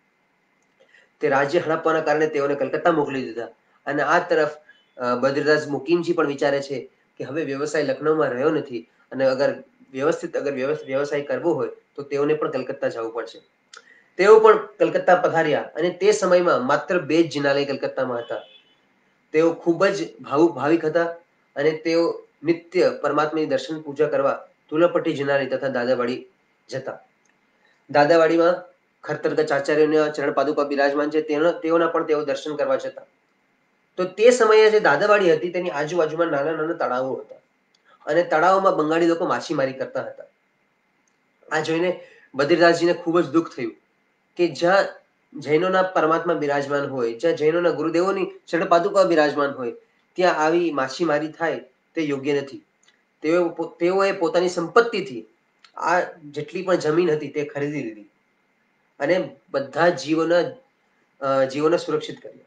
તે રાજ્ય હડપવાના કારણે તેઓને કલકત્તા મોકલી દીધા. અને આ તરફ બદ્રીદાસ મુકીમજી પણ વિચારે છે કે હવે વ્યવસાય લખનૌમાં રહ્યો નથી અને અગર વ્યવસ્થિત અગર વ્યવસાય કરવો હોય તો તેઓને પણ કલકત્તા જવું પડશે. તેઓ પણ કલકત્તા પધાર્યા અને તે સમયમાં માત્ર બે જ જિનાલય કલકત્તામાં હતા. તેઓ ખૂબ જ ભાવુક ભાવિક હતા અને તેઓ નિત્ય પરમાત્માની દર્શન પૂજા કરવા તુલપટ્ટી જિનાલય તથા દાદાવાડી જતા. દાદાવાડીમાં ખરતરગચ આચાર્યના ચરણ પાદુકા બિરાજમાન છે, તેઓના પણ તેઓ દર્શન કરવા જતા. તો તે સમયે જે દાદાવાડી હતી તેની આજુબાજુમાં નાના નાના તળાવો હતા અને તળાવોમાં બંગાળી લોકો માછીમારી કરતા હતા. આ જોઈને બદ્રીદાસજીને ખૂબ જ દુઃખ થયું કે જ્યાં જૈનોના પરમાત્મા બિરાજમાન હોય, જ્યાં જૈનોના ગુરુદેવોની ચરણ પાદુકા બિરાજમાન હોય, ત્યાં આવી માછીમારી થાય તે યોગ્ય નથી. તેઓ તેઓએ પોતાની સંપત્તિથી આ જેટલી પણ જમીન હતી તે ખરીદી લીધી અને બધા જીવોના જીવોને સુરક્ષિત કર્યા.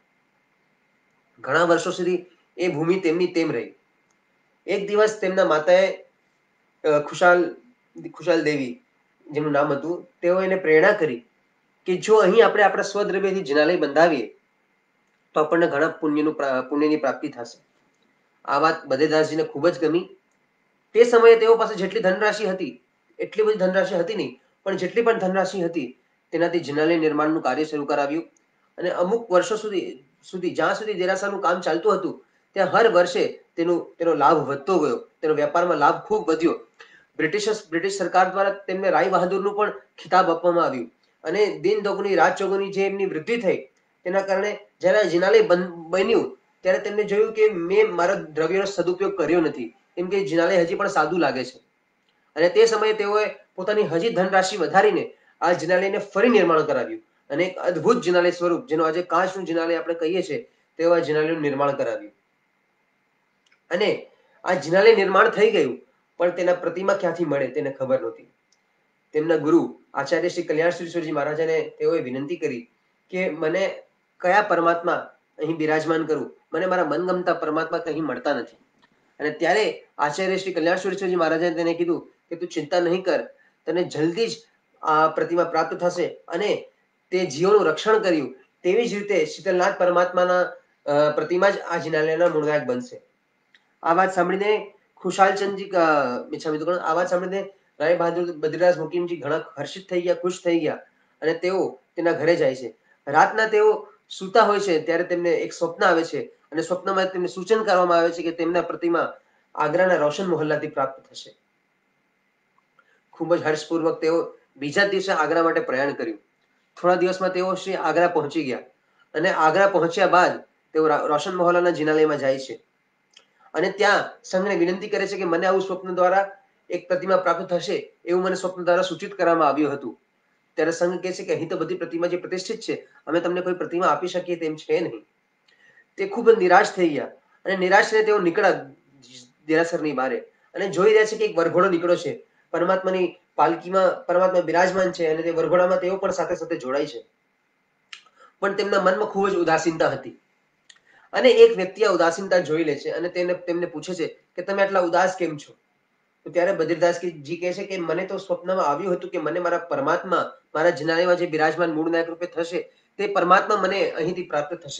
ઘણા વર્ષો સુધી એ ભૂમિ તેમની તેમ રહી. એક દિવસ તેમના માતાએ ખુશાલ ખુશાલ દેવી જેમનું નામ હતું, તેઓ એને પ્રેરણા કરી કે જો અહીં આપણે આપણા સ્વદ્રવ્યથી જિનાલય બંધાવીએ તો આપણને ઘણા પુણ્યનું પુણ્યની પ્રાપ્તિ થશે. આ વાત બદ્રીદાસજીને ખૂબ જ ગમી. તે સમયે તેઓ પાસે જેટલી ધનરાશિ હતી એટલી બધી ધનરાશિ હતી નહીં, પણ જેટલી પણ ધનરાશિ હતી તેનાથી જિનાલય નિર્માણનું કાર્ય શરૂ કરાવ્યું અને અમુક વર્ષો સુધી સુધી જ્યાં સુધી દેરાસરનું કામ ચાલતું હતું ત્યાં હર વર્ષે તેનું તેનો લાભ વધતો ગયો. તેનો વેપારમાં લાભ ખૂબ વધ્યો. બ્રિટિશ બ્રિટિશ સરકાર દ્વારા તેમને રાય બહાદુરનું પણ ખિતાબ આપવામાં આવ્યું અને દિન દોગની રાત ચોગુની જે એમની વૃદ્ધિ થઈ તેના કારણે જ્યારે જિનાલય બન્યું ત્યારે તેમને જોયું કે મેં મારા દ્રવ્યનો સદુપયોગ કર્યો નથી, કેમ કે જિનાલય હજી પણ સાદું લાગે છે. અને તે સમયે તેઓએ પોતાની હજી ધનરાશિ વધારીને આ જિનાલયને ફરી નિર્માણ કરાવ્યું અને એક અદ્ભુત જિનાલય સ્વરૂપ, જેનો આજે કાચનું જિનાલય આપણે કહીએ છીએ, તેવા જિનાલયનું નિર્માણ કરાવ્યું. અને આ જિનાલય નિર્માણ થઈ ગયું, પણ તેના પ્રતિમા ક્યાંથી મળે તેને ખબર નહોતી. તેમના ગુરુ આચાર્ય શ્રી કલ્યાણ સુરીશ્વરજી મહારાજાને તેઓએ વિનંતી કરી કે મને કયા પરમાત્મા અહીં બિરાજમાન કરું, મને મારા મનગમતા પરમાત્મા કંઈ મળતા નથી. અને ત્યારે આચાર્ય શ્રી કલ્યાણ સુરીશ્વરજી મહારાજાએ તેને કીધું કે તું ચિંતા નહીં કર, તને જલ્દી જ આ પ્રતિમા પ્રાપ્ત થશે. અને તે જીવોનું રક્ષણ કર્યું. તેવી જ રીતે શીતલનાથ પરમાત્માના પ્રતિમા જ આ જિનાલયના મૂળનાયક બનશે. આ વાત સાંભળીને ખુશાલચંદજી મિચ્છામી દુક્કડમ આ વાત સાંભળીને રાય બહાદુર બદ્રીદાસ મુકીમજી ઘણા હર્ષિત થઈ ગયા, ખુશ થઈ ગયા અને તેઓ તેના ઘરે જાય છે. રાતના તેઓ સૂતા હોય છે ત્યારે તેમને એક સ્વપ્ન આવે છે અને સ્વપ્નમાં તેમને સૂચન કરવામાં આવે છે કે તેમના પ્રતિમા આગ્રાના રોશન મોહલ્લાથી પ્રાપ્ત થશે. ખૂબ જ હર્ષપૂર્વક તેઓ બીજા દિવસે આગ્રા માટે પ્રયાણ કર્યું. થોડા દિવસમાં તેઓ શ્રી આગ્રા પહોંચી ગયા અને આગ્રા પહોંચ્યા બાદ તેઓ રોશન મોહલ્લાના જિનાલયમાં જાય છે અને ત્યાં સંઘને વિનંતી કરે છે કે મને આવું સ્વપ્ન દ્વારા એક પ્રતિમા પ્રાપ્ત થશે એવું મને સ્વપ્ન દ્વારા સૂચિત કરવામાં આવ્યું હતું. ત્યારે સંઘ કહે છે કે અહીં તો બધી પ્રતિમા જે પ્રતિષ્ઠિત છે, અમે તમને કોઈ પ્રતિમા આપી શકીએ તેમ છે નહીં. તે ખૂબ જ નિરાશ થઈ ગયા અને નિરાશ થઈને તેઓ નીકળ્યા દેરાસરની બહારે અને જોઈ રહ્યા છે કે એક વરઘોડો નીકળ્યો છે. પરમાત્માની પાલકીમાં પરમાત્મા બિરાજમાન છે અને તે વરઘોડામાં તેઓ પણ સાથે સાથે જોડાય છે. પણ તેમના મનમાં ખૂબ જ ઉદાસીનતા હતી અને એક વ્યક્તિ આ ઉદાસીનતા જોઈ લે છે અને તેને તેમને પૂછે છે કે તમે આટલા ઉદાસ કેમ છો? તો ત્યારે બદ્રીદાસજી કહે છે કે મને તો સ્વપ્નમાં આવ્યું હતું કે મને મારા પરમાત્મા મારા જિનાલયમાં જે બિરાજમાન મૂળ નાયક રૂપે થશે તે પરમાત્મા મને અહીંથી પ્રાપ્ત થશે.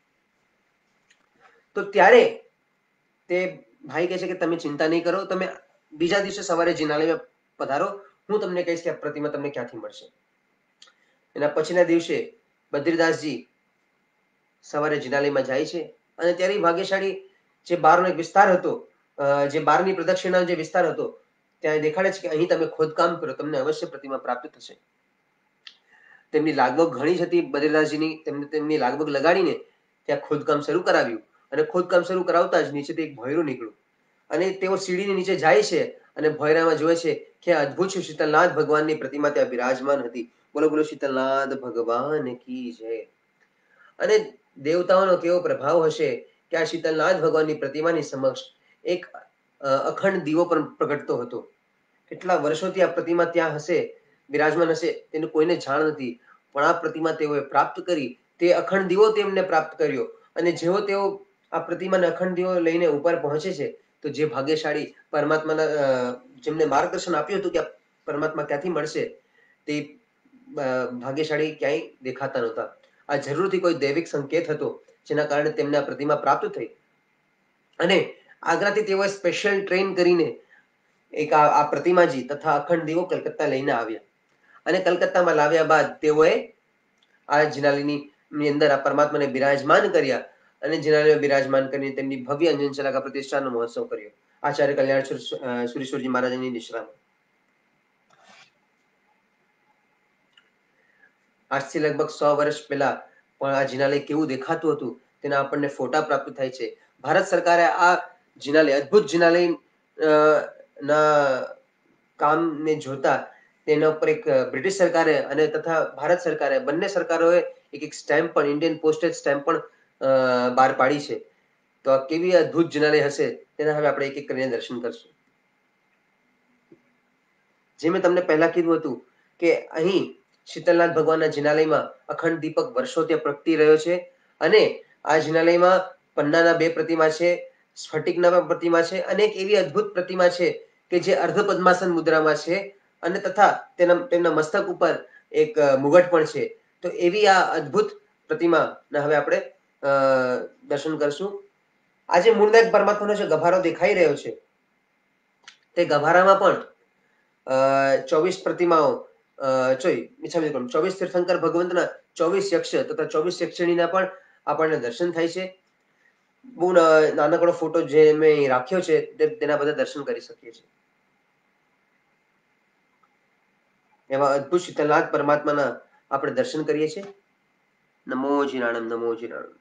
તો ત્યારે તે ભાઈ કહે છે કે તમે ચિંતા નહીં કરો, તમે બીજા દિવસે સવારે જિનાલયમાં પધારો, હું તમને કહીશ કે આ પ્રતિમા તમને ક્યાંથી મળશે. એના પછીના દિવસે બદ્રીદાસજી સવારે જિનાલયમાં જાય છે અને ત્યારે ભાગ્યશાળી જે બહારનો એક વિસ્તાર હતો, જે બારની પ્રદક્ષિણાનો જે વિસ્તાર હતો, ત્યાં દેખાડે છે કે અહીં તમે ખોદકામ કરો, તમને અવશ્ય પ્રતિમા પ્રાપ્ત થશે. તેમની લાગવગ ઘણી જ હતી બદ્રીદાસજીની, તેમને તેમની લાગવગ લગાડીને ત્યાં ખોદકામ શરૂ કરાવ્યું અને ખોદકામ શરૂ કરાવતા જ નીચેથી એક ભોંયરું નીકળ્યું અને તેઓ સીડીની નીચે જાય છે અને ભોંયરામાં જોવે છે કે અદ્ભુત શીતલનાથ ભગવાનની પ્રતિમા ત્યાં બિરાજમાન હતી. બોલો બોલો શીતલનાથ ભગવાન કી જય. અને દેવતાઓનો કેવો પ્રભાવ હશે કે આ શીતલનાથ ભગવાનની પ્રતિમાની સમક્ષ એક અખંડ દીવો પણ પ્રગટતો હતો. કેટલા વર્ષોથી આ પ્રતિમા ત્યાં હશે, બિરાજમાન હશે, તેનું કોઈને જાણ નથી, પણ આ પ્રતિમા તેઓએ પ્રાપ્ત કરી. તે અખંડ દીવો તેમને પ્રાપ્ત કર્યો અને જેવો તેઓ આ પ્રતિમાને અખંડ દીવો લઈને ઉપર પહોંચે છે તો જે ભાગ્યશાળી પરમાત્માના જેમને માર્ગદર્શન આપ્યું હતું કે આ પરમાત્મા ક્યાંથી મળશે, તે ભાગ્યશાળી ક્યાંય દેખાતા નહોતા. આ જરૂરથી કોઈ દૈવિક સંકેત હતો જેના કારણે તેમને આ પ્રતિમા પ્રાપ્ત થઈ. અને આગ્રાથી તેઓએ સ્પેશિયલ ટ્રેન કરીને એક આ પ્રતિમાજી તથા અખંડ દીવો કલકત્તા લઈને આવ્યા અને કલકત્તામાં લાવ્યા બાદ તેઓએ આ જિનાલયની અંદર આ પરમાત્માને બિરાજમાન કર્યા અને જિનાલયમાં બિરાજમાન કરીને તેમની ભવ્ય અંજન શલાકા પ્રતિષ્ઠાનો મહોત્સવ કર્યો આચાર્ય કલ્યાણ સુરીશ્વરજી મહારાજની નિશ્રામાં. આજથી લગભગ સો વર્ષ પહેલા પણ આ જિનાલય કેવું દેખાતું હતું તેના આપણને ફોટા પ્રાપ્ત થાય છે. ભારત સરકારે આ જિનાલય અદ્ભુત જિનાલય ના કામને જોતા તેના ઉપર એક બ્રિટિશ સરકારે અને તથા ભારત સરકારે બંને સરકારોએ એક એક સ્ટેમ્પ પણ ઇન્ડિયન પોસ્ટેજ સ્ટેમ્પ પણ બહાર પાડી છે. તો આ કેવી અદ્ભુત જિનાલય હશે તેના હવે આપણે એક એક કરીને દર્શન કરશું. જે મેં તમને પહેલા કીધું હતું કે અહીં શીતલનાથ ભગવાનના જિનાલયમાં અખંડ દીપક વર્ષો ત્યાં પ્રગટી રહ્યો છે અને આ જિનાલયમાં પન્નાના બે પ્રતિમા છે, સ્ફટિકના પ્રતિમા છે અને એક એવી અદ્ભુત પ્રતિમા છે કે જે અર્ધ પદ્માસન મુદ્રામાં છે અને તથા તેના તેમના મસ્તક ઉપર એક મુગટ પણ છે. તો એવી આ અદ્ભુત પ્રતિમાના હવે આપણે દર્શન કરશું. આજે મૂળનાયક પરમાત્માનો જે ગભારો દેખાઈ રહ્યો છે તે ગભારામાં પણ ચોવીસ પ્રતિમાઓ ચોવીસ તીર્થંકર ભગવંતના ચોવીસ યક્ષ તથા ચોવીસ યક્ષણીના પણ આપણને દર્શન થાય છે. બહુ નાનકડો ફોટો જે મેં રાખ્યો છે તેના બધા દર્શન કરી શકીએ છીએ. એવા અદ્ભુત શીતલનાથ પરમાત્માના આપણે દર્શન કરીએ છીએ. નમો જીરાણમ નમો જીરાણમ.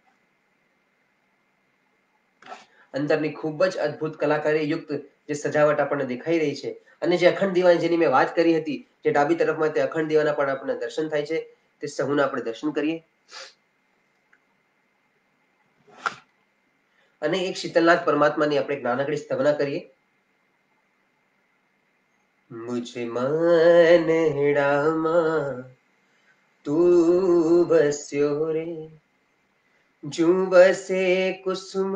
અંદરની ખૂબ જ અદ્ભુત કલાકારી યુક્ત જે સજાવટ આપણને દેખાઈ રહી છે અને જે અખંડ દીવાની જેની મેં વાત કરી હતી, જે ડાબી તરફમાં તે અખંડ દીવાના પણ આપણને દર્શન થાય છે, તે સહુના આપણે દર્શન કરીએ. અને એક શીતલનાથ પરમાત્માની આપણે એક નાનકડી સ્તવના કરીએ. મુझ માનડામાં તું બસ્યો રે, જું બસે કુસુમ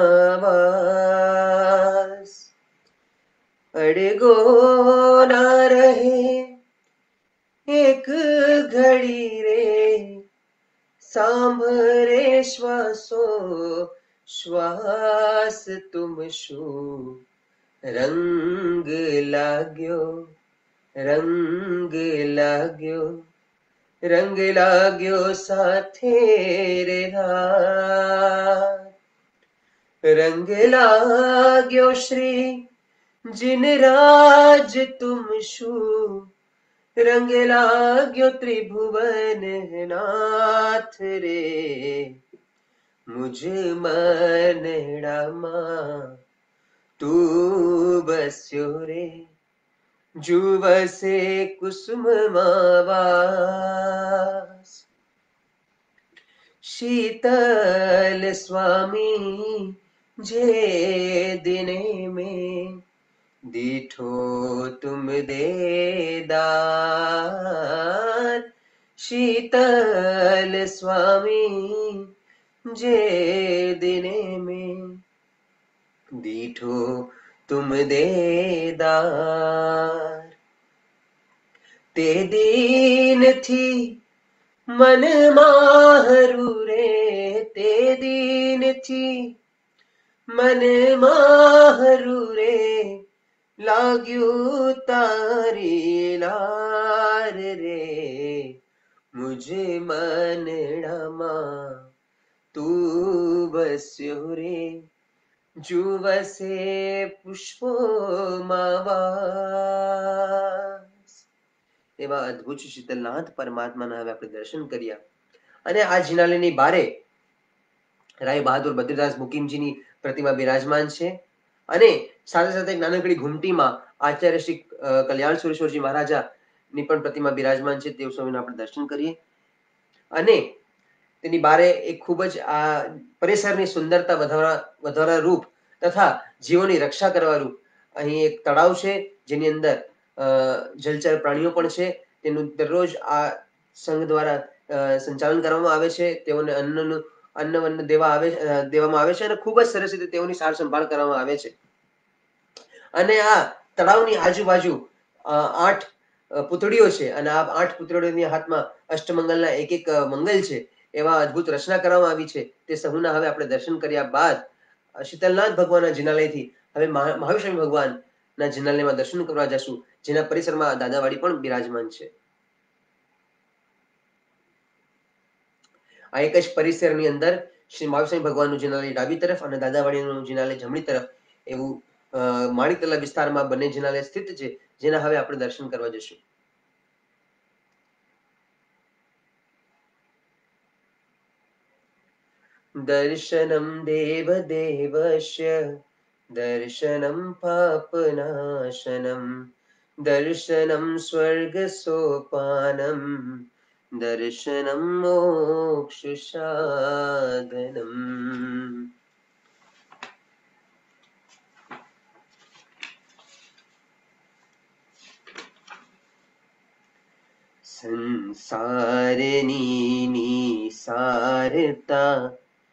માવાસ, અડગો ના રહે એક ઘડી રે, સાંભરે શ્વાસો શ્વાસ તુમ શું રંગ લાગ્યો, રંગ લાગ્યો, રંગ લાગ્યો સાથે રે રાત, રંગ લાગ્યો શ્રી जिन राज तुम શું, રંગ લાગ્યો ત્રિભુવન નાથ રે, મુझ મનડામાં તું બસ્યો રે, જું બસે કુસુમ માવાસ. શીતલ સ્વામી જે દિને में દીઠો તુમ દેદાર, શીતલ સ્વામી જે દિને में દીઠો તુમ દેદાર, તે દીનથી મન મારું રે, તે દીનથી મન મારું રે, લાગ્યું તારી લાર રે, મુझ મનડામાં તું બસ્યો રે, જું વસે પુષ્પોમાં વાસ. એવા અદ્ભુત શીતલનાથ પરમાત્માના હવે આપણે દર્શન કર્યા. અને આ જિનાલયની બારે રાય બહાદુર બદ્રીદાસ મુકીમજીની પ્રતિમા બિરાજમાન છે અને સાથે સાથે એક નાનકડી ઘૂમટીમાં આચાર્ય શ્રી કલ્યાણ સુરેશ્વરજી મહારાજાની પણ પ્રતિમા બિરાજમાન છે. તેઓ સ્વામીના આપણે દર્શન કરીએ. અને તેની બારે એક ખૂબ જ આ પરિસરની સુંદરતા વધારવા વધારવા રૂપ તથા જીવોની રક્ષા કરવા રૂપ અહીં એક તળાવ છે, જેની અંદર જલચર પ્રાણીઓ પણ છે. તેનું દરરોજ આ સંઘ દ્વારા સંચાલન કરવામાં આવે છે. તેઓને અન્નનું અન્ન વન્ન દેવા આવે દેવામાં આવે છે અને ખૂબ જ સરસ રીતે તેઓની સાર સંભાળ કરવામાં આવે છે. અને આ તળાવની આજુબાજુ આઠ પુતળીઓ છે અને આ આઠ પુતળીઓની હાથમાં અષ્ટમંગલના એક એક મંગલ છે. એવા અદ્ભુત રચના કરવામાં આવી છે. તે સહુના હવે આપણે દર્શન કર્યા બાદ શીતલનાથ ભગવાનના જિનાલયથી હવે મહાવીર ભગવાનના જિનાલયમાં દર્શન કરવા જશું, જેના પરિસરમાં દાદાવાડી પણ બિરાજમાન છે. આ એક જ પરિસરની અંદર શ્રી મહાવીર ભગવાનનું જિનાલય ડાબી તરફ અને દાદાવાડીનું જિનાલય જમણી તરફ એવું માણિકતલા વિસ્તારમાં બંને જિનાલય સ્થિત છે, જેના હવે આપણે દર્શન કરવા જશું. દર્શનમ દેવ દેવસ્ય દર્શનમ પાપનાશનમ દર્શનમ સ્વર્ગ સોપાનમ દર્શનમ મોક્ષ સાધનમ. સંસારની નિસારતા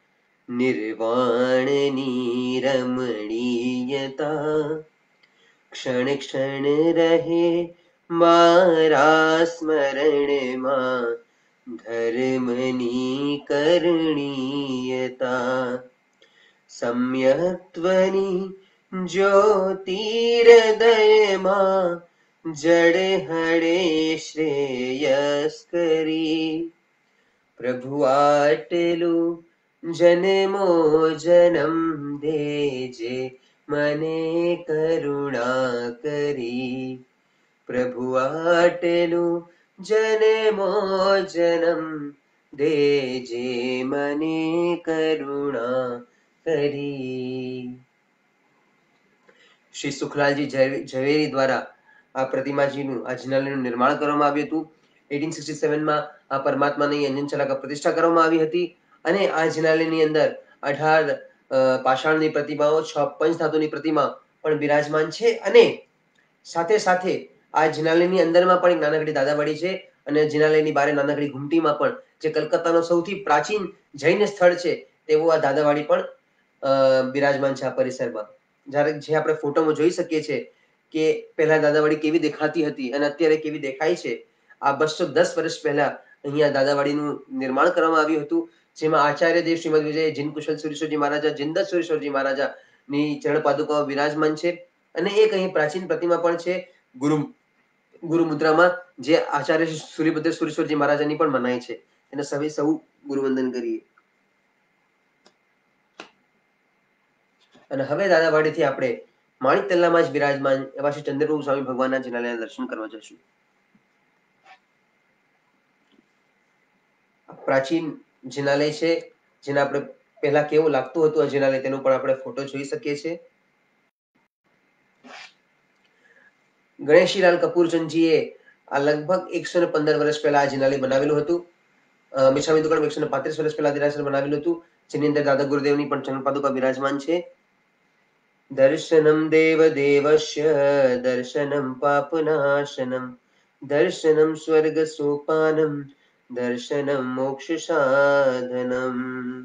નિર્વાણની રમણીયતા ક્ષણ ક્ષણ રહે મારા સ્મરણમાં ધર્મની કરણીયતા સમ્યક્ત્વની જ્યોતિર્દયમાં જડ હડે શ્રેયસ કરી પ્રભુ આટલું જન્મો જન્મ દેજે મને કરુણા કરી પ્રભુ આટેલું જન્મો જન્મ દેજે મને કરુણા કરી. શ્રી સુખલાલજી ઝવેરી દ્વારા આ પ્રતિમાજીનું આ જિનાલયનું નિર્માણ કરવામાં આવ્યું હતું. અઢારસો સડસઠ માં આ પરમાત્માની અંજન ચલાકા પ્રતિષ્ઠા કરવામાં આવી હતી અને આ જિનાલયની અંદર અઢાર પાષાણની પ્રતિમાઓ, છ પંચધાતુની પ્રતિમા પણ બિરાજમાન છે અને સાથે સાથે આ જિનાલયની અંદરમાં પણ એક નાનકડી દાદાવાડી છે અને જિનાલયની બારે નાનકડી ઘૂમટીમાં પણ જે કલકત્તાનો સૌથી પ્રાચીન જૈન સ્થળ છે તેવું આ દાદાવાડી પણ બિરાજમાન છે આ પરિસરમાં. જ્યારે જે આપણે ફોટોમાં જોઈ શકીએ છીએ કે પહેલા દાદાવાડી કેવી દેખાતી હતી અને અત્યારે કેવી દેખાય છે. આ બસો દસ વર્ષ પહેલા અહીંયા દાદાવાડીનું નિર્માણ કરવામાં આવ્યું હતું, જેમાં આચાર્ય દેવ શ્રીમદ વિજય જીન કુશલ સુરેશ્વરજી મહારાજા, જિંદત સુરેશ્વરજી મહારાજાની ચરણ પાદુકાઓ બિરાજમાન છે અને એક અહીં પ્રાચીન પ્રતિમા પણ છે ગુરુ ગુરુ મુદ્રામાં, જે આચાર્ય સૂર્યભદ્ર સુરેશ્વરજી મહારાજાની પણ મનાય છે. એને સૌ સૌ ગુરુવંદન કરીએ. અને હવે દાદાવાડીથી આપણે માણિક તલ્લામાં જ બિરાજમાન એવા શ્રી ચંદ્રપ્રભુ સ્વામી ભગવાનના જિનાલયના દર્શન કરવા જશું. પ્રાચીન જિનાલય છે, જેને આપણે પહેલા કેવું લાગતું હતું આ જિનાલય તેનો પણ આપણે ફોટો જોઈ શકીએ છીએ. ગણેશીલાલ કપૂરચંદજીએ આ લગભગ એકસો ને પંદર વર્ષ પહેલા આ જિનાલય બનાવેલું હતું. મિશ્રામી દુકાન એકસો ને પાંત્રીસ વર્ષ પહેલા દેરાસર બનાવેલું હતું, જેની અંદર દાદા ગુરુદેવની પણ ચરણ પાદુકા બિરાજમાન છે. દર્શનમ દેવ દેવસ્ય દર્શનમ પાપનાશનમ દર્શનમ સ્વર્ગ સોપાનમ દર્શનમ મોક્ષ સાધનમ.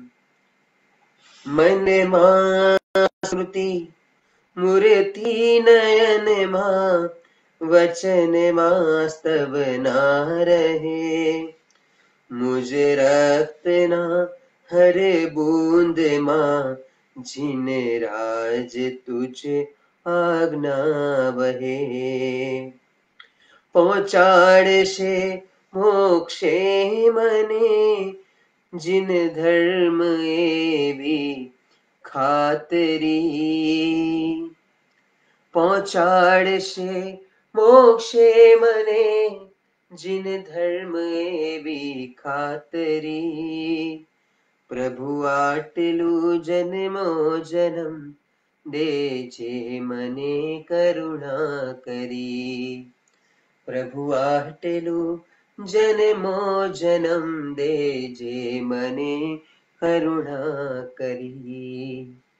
મને માં સ્મૃતિ મૂર્તિ નયન માં વચન માં સ્તવ ના રહે મુજ રક્ત ના હર બૂંદ માં જીન રાજ તુજે આજ્ઞા વહે. પહોંચાડશે મોક્ષે મને જીન ધર્મ એવી ખાતરી. પહોંચાડશે મોક્ષે મને જીન ધર્મ એવી ખાતરી. પ્રભુ આટલું જન્મો જન્મ દેજે મને કરુણા કરી. પ્રભુ આટલું જન્મો જન્મ દેજે મને કરુણા કરી.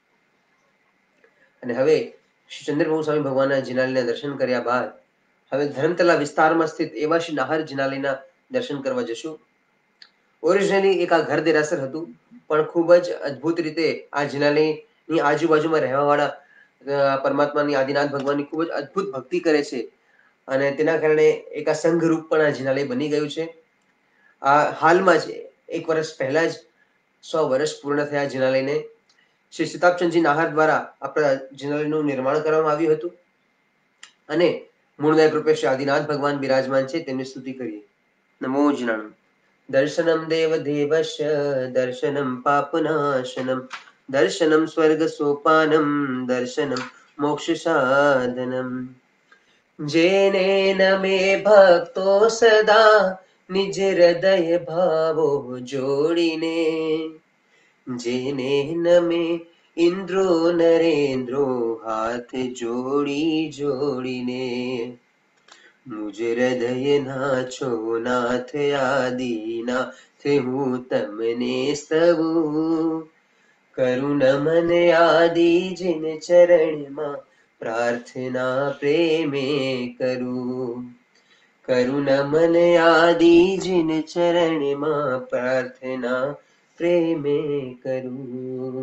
અને હવે શ્રી ચંદ્રપ્રભુ સ્વામી ભગવાનના જિનાલયના દર્શન કર્યા બાદ હવે ધર્મતલા વિસ્તારમાં સ્થિત એવા શ્રી નાહર જિનાલયના દર્શન કરવા જશું. ઓરિજિનલી એક આ ઘર દેરાસર હતું, પણ ખૂબ જ અદ્ભુત રીતે આ જિનાલયની આજુબાજુમાં રહેવાવાળા પરમાત્માની આદિનાથ ભગવાનની ખૂબ જ અદ્ભુત ભક્તિ કરે છે અને તેના કારણે એક આ સંઘ રૂપ પણ આ જિનાલય બની ગયું છે. આ હાલમાં જ એક વર્ષ પહેલા જ સો વર્ષ પૂર્ણ થયા જિનાલયને. શ્રી સિતાબચંદજી નાહર દ્વારા આપણા જિનાલયનું નિર્માણ કરવામાં આવ્યું હતું અને મૂળનાયક રૂપે શ્રી આદિનાથ ભગવાન બિરાજમાન છે, તેમની સ્તુતિ કરીએ. નમો જીનાણુ. દર્શનમ દેવ દેવસ્ય દર્શનમ પાપનાશનમ દર્શનમ સ્વર્ગ સોપાનમ દર્શનમ મોક્ષ સાધનમ. જેને નમે ભક્તો સદા નિજ હૃદય ભાવો જોડીને, જેને નમે ઇન્દ્રો નરેન્દ્રો હાથ જોડી જોડીને, મુજ હૃદય નાછો નાથ આદિનાથ હું તમને સ્તવું. કરુણ મન આદિ જીન ચરણમાં પ્રાર્થના પ્રેમે કરું. કરુણ મન આદિ જીન ચરણમાં પ્રાર્થના પ્રેમે કરું.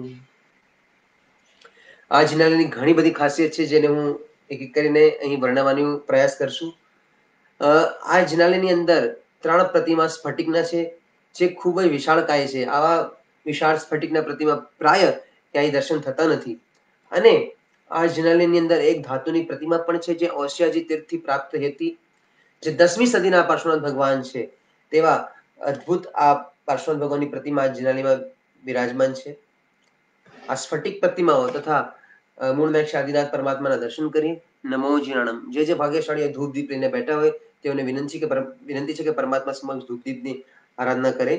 આ જિનાલયની ઘણી બધી ખાસિયત છે, જેને હું એક એક કરીને અહીં વર્ણવવાનો પ્રયાસ કરશું. આ જિનાલયની અંદર ત્રણ પ્રતિમા સ્ફટિકના છે, જે ખૂબ જ વિશાળકાય છે. આવા વિશાળ સ્ફટિકના પ્રતિમા પ્રાય ક્યાંય દર્શન થતા નથી. અને આ જિનાલયની અંદર એક ધાતુની પ્રતિમા પણ છે, જે ઓસિયાજી તીર્થથી પ્રાપ્ત થઈ હતી, જે દસમી સદીના પાર્શ્વનાથ ભગવાન છે. તેવા અદ્ભુત આ પાર્શ્વનાથ ભગવાનની પ્રતિમા જિનાલયમાં બિરાજમાન છે. આ સ્ફટિક પ્રતિમાઓ તથા મૂળના એક આદિનાથ પરમાત્માના દર્શન કરીએ. નમો જીણાણમ. જે જે ભાગ્યશાળી ધૂપ દીપ લઈને બેઠા હોય તેઓને વિનંતી કે વિનંતી છે કે પરમાત્મા સમક્ષ ધૂપ દીપની આરાધના કરે.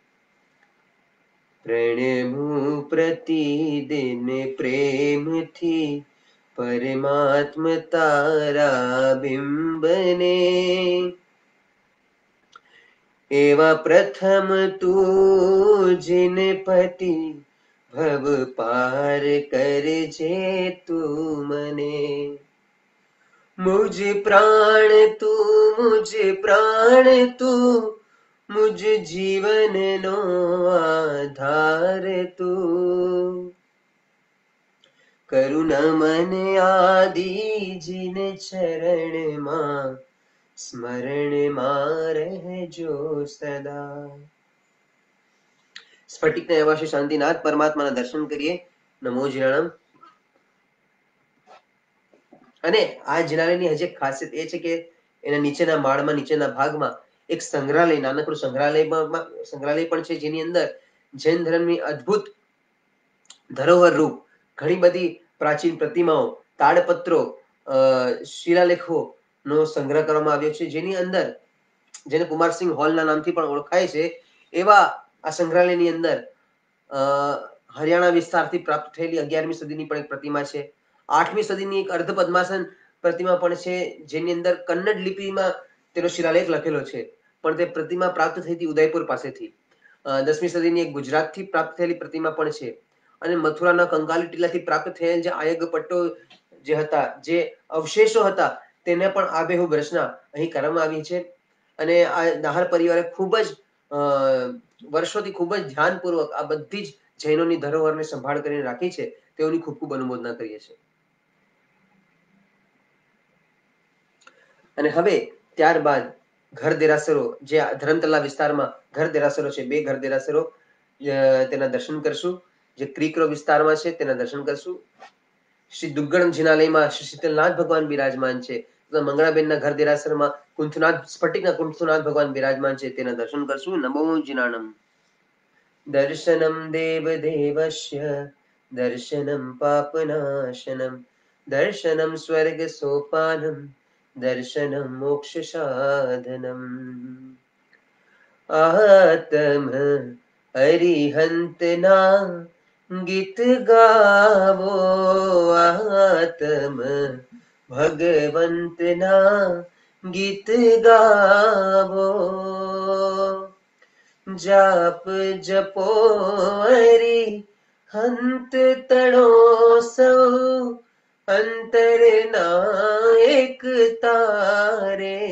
પ્રણમું પ્રતિદિન પ્રેમથી પરમાત્મા તારા બિંબને, એવા પ્રથમ તું જીન પતિ ભવ પાર કરજે તું મને. મુજ પ્રાણ તું મુજ પ્રાણ તું મુજ જીવનનો આધાર તું. કરુણા મને આદિ જીન ચરણમાં સ્મરણમાં રહેજો સદા. સ્ફટિકના એવા શ્રી શાંતિનાથ પરમાત્માના દર્શન કરીએ. નમો જીણાણમ. અને આ જિનાલયની હજી એક ખાસિયત એ છે કે એના નીચેના માળમાં નીચેના ભાગમાં એક સંગ્રહાલય, નાનકડું સંગ્રહાલયમાં સંગ્રહાલય પણ છે, જેની અંદર જૈન ધર્મની અદ્ભુત ધરોહર રૂપ ઘણી બધી પ્રાચીન પ્રતિમાઓ, તાડપત્રો, શિલાલેખો નો સંગ્રહ કરવામાં આવ્યો છે, જેની અંદર જેને કુમારસિંહ હોલના નામથી પણ ઓળખાય છે એવા આ સંગ્રહાલયની અંદર હરિયાણા વિસ્તારથી પ્રાપ્ત થયેલી અગિયારમી સદીની પણ એક પ્રતિમા છે. આઠમી સદીની એક અર્ધ પદ્માસન પ્રતિમા પણ છે, જેની અંદર કન્નડ લિપિમાં તેનો શિલાલેખ લખેલો છે, પણ તે પ્રતિમા પ્રાપ્ત થઈ હતી ઉદયપુર પાસેથી. દસમી સદીની એક ગુજરાતથી પ્રાપ્ત થયેલી પ્રતિમા પણ છે. અને મથુરાના કંકાલી ટીલાથી પ્રાપ્ત થયેલ જે આયગ પટ્ટો જે હતા, જે અવશેષો હતા, તેને પણ આબેહૂબ રચના અહીં કરવામાં આવી છે. અને આ નાહર પરિવારે ખૂબ જ વર્ષોથી ખૂબ જ ધ્યાનપૂર્વક આ બધી જ જૈનોની ધરોહરને સંભાળ કરીને રાખી છે. તેઓની ખૂબ ખૂબ અનુમોદના કરીએ છીએ. અને હવે ત્યારબાદ ઘર દેરાસરો, જે ધરમતલા વિસ્તારમાં ઘર દેરાસરો છે, બે ઘર દેરાસરો તેના દર્શન કરશું. જે ક્રીકરો વિસ્તારમાં છે તેના દર્શન કરશું. શ્રી દુગ્ગણ જિનાલયમાં શ્રી શીતલનાથ ભગવાન બિરાજમાન છે. મંગળાબેનના ઘર દેરાસરમાં કુંથનાથ સ્ફટિકના કુંથનાથ ભગવાન બિરાજમાન છે, તેના દર્શન કરશું. નમો જીનાણમ. દર્શનમ દેવ દેવસ્ય દર્શનમ પાપનાશનમ દર્શનમ સ્વર્ગ સોપાનમ દર્શનમ મોક્ષ સાધનમ. આતમ અરિહંતના ગીત ગાવો, આતમ ભગવંતના ગીત ગાવો. જાપ જપો અરિહંત તણો સૌ અંતરના એક તારે.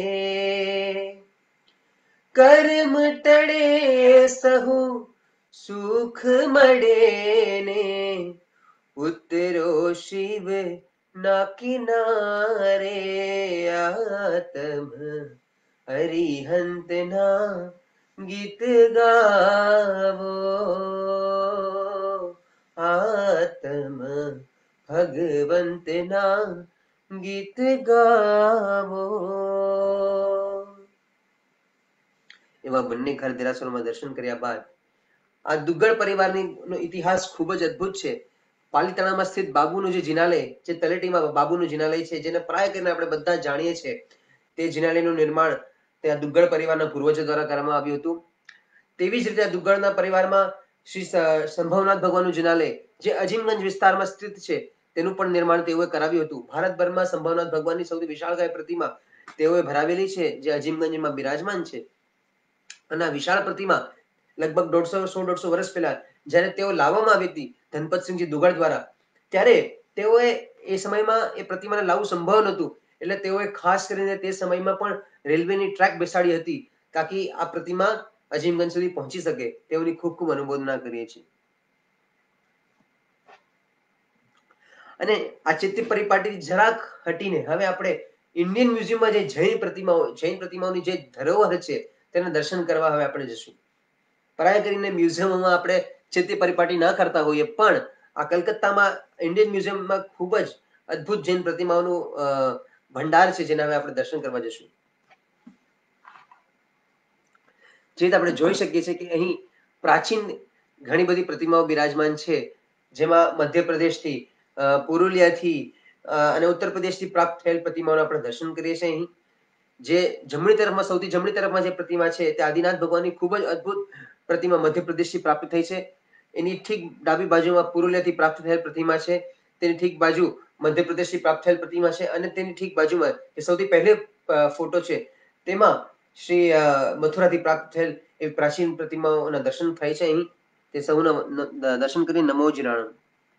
કર્મ ટળે સહુ સુખ મળે ને ઉતરો શિવ ના કિનારે. આતમ અરિહંતના ગીત ગાવો, આતમ ભગવંતના ગીત ગાવો. એવા બંને ઘર દેરાસરોમાં દર્શન કર્યા બાદ આ દુગ્ગળ પરિવારની નો ઇતિહાસ ખૂબ જ અદ્ભુત છે. પાલીતાણામાં સ્થિત બાબુનું જે જિનાલય, જે તલેટીમાં બાબુનું જિનાલય છે, જેને પ્રાય કરીને આપણે બધા જાણીએ છીએ, તે જિનાલયનું નિર્માણ ત્યાં દુગ્ગળ પરિવારના પૂર્વજો દ્વારા કરવામાં આવ્યું હતું. તેવી જ રીતે આ દુગ્ગળના પરિવારમાં શ્રી સંભવનાથ ભગવાનનું જિનાલય, જે અજીમગંજ વિસ્તારમાં સ્થિત છે, તેનું પણ નિર્માણ તેઓએ કરાવ્યું હતું. ભારતભરમાં સંભવનાથ ભગવાનની સૌથી વિશાળકાય પ્રતિમા તેઓએ ભરાવેલી છે, જે અજીમગંજમાં બિરાજમાન છે. અને આ વિશાળ પ્રતિમા લગભગ દોઢસો સો દોઢસો વર્ષ પહેલા જ્યારે તેઓ લાવવામાં આવી હતી ધનપતસિંહજી દુગ્ગળ દ્વારા, ત્યારે તેઓએ એ સમયમાં એ પ્રતિમાને લાવવું સંભવ નહોતું, એટલે તેઓએ ખાસ કરીને તે સમયમાં પણ રેલવેની ટ્રેક બેસાડી હતી, તાકી આ પ્રતિમા અજીમગંજ સુધી પહોંચી શકે. તેઓની ખૂબ ખૂબ અનુમોદના કરીએ છીએ. અને આ ચૈત્ય પરિપાટી જરાક હટીને હવે આપણે ઇન્ડિયન મ્યુઝિયમમાં જે જૈન પ્રતિમાઓ જૈન પ્રતિમાઓની જે ધરોહર છે તેના દર્શન કરવા હવે આપણે જશું. પ્રાય કરીને મ્યુઝિયમમાં આપણે ચૈત્ય પરિપાટી ના કરતા હોઈએ, પણ આ કલકત્તામાં ઇન્ડિયન મ્યુઝિયમમાં ખૂબ જ અદ્ભુત જૈન પ્રતિમાઓનું ભંડાર છે, જેના હવે આપણે દર્શન કરવા જશું. જે આપણે જોઈ શકીએ છીએ કે અહીં પ્રાચીન ઘણી બધી પ્રતિમાઓ બિરાજમાન છે, જેમાં મધ્યપ્રદેશથી પુરુલિયાથી અને ઉત્તર પ્રદેશથી પ્રાપ્ત થયેલ પ્રતિમાઓના આપણે દર્શન કરીએ છીએ. અહીં જે જમણી તરફમાં સૌથી જમણી તરફમાં જે પ્રતિમા છે તે આદિનાથ ભગવાનની ખૂબ જ અદ્ભુત પ્રતિમા મધ્યપ્રદેશથી પ્રાપ્ત થઈ છે. એની ઠીક ડાબી બાજુમાં પુરુલિયાથી પ્રાપ્ત થયેલ પ્રતિમા છે. તેની ઠીક બાજુ મધ્યપ્રદેશથી પ્રાપ્ત થયેલ પ્રતિમા છે અને તેની ઠીક બાજુમાં જે સૌથી પહેલો ફોટો છે તેમાં શ્રી મથુરાથી પ્રાપ્ત થયેલ એ પ્રાચીન પ્રતિમાઓના દર્શન થાય છે. અહીં તે સૌના દર્શન કરી નમો જીરાણમ.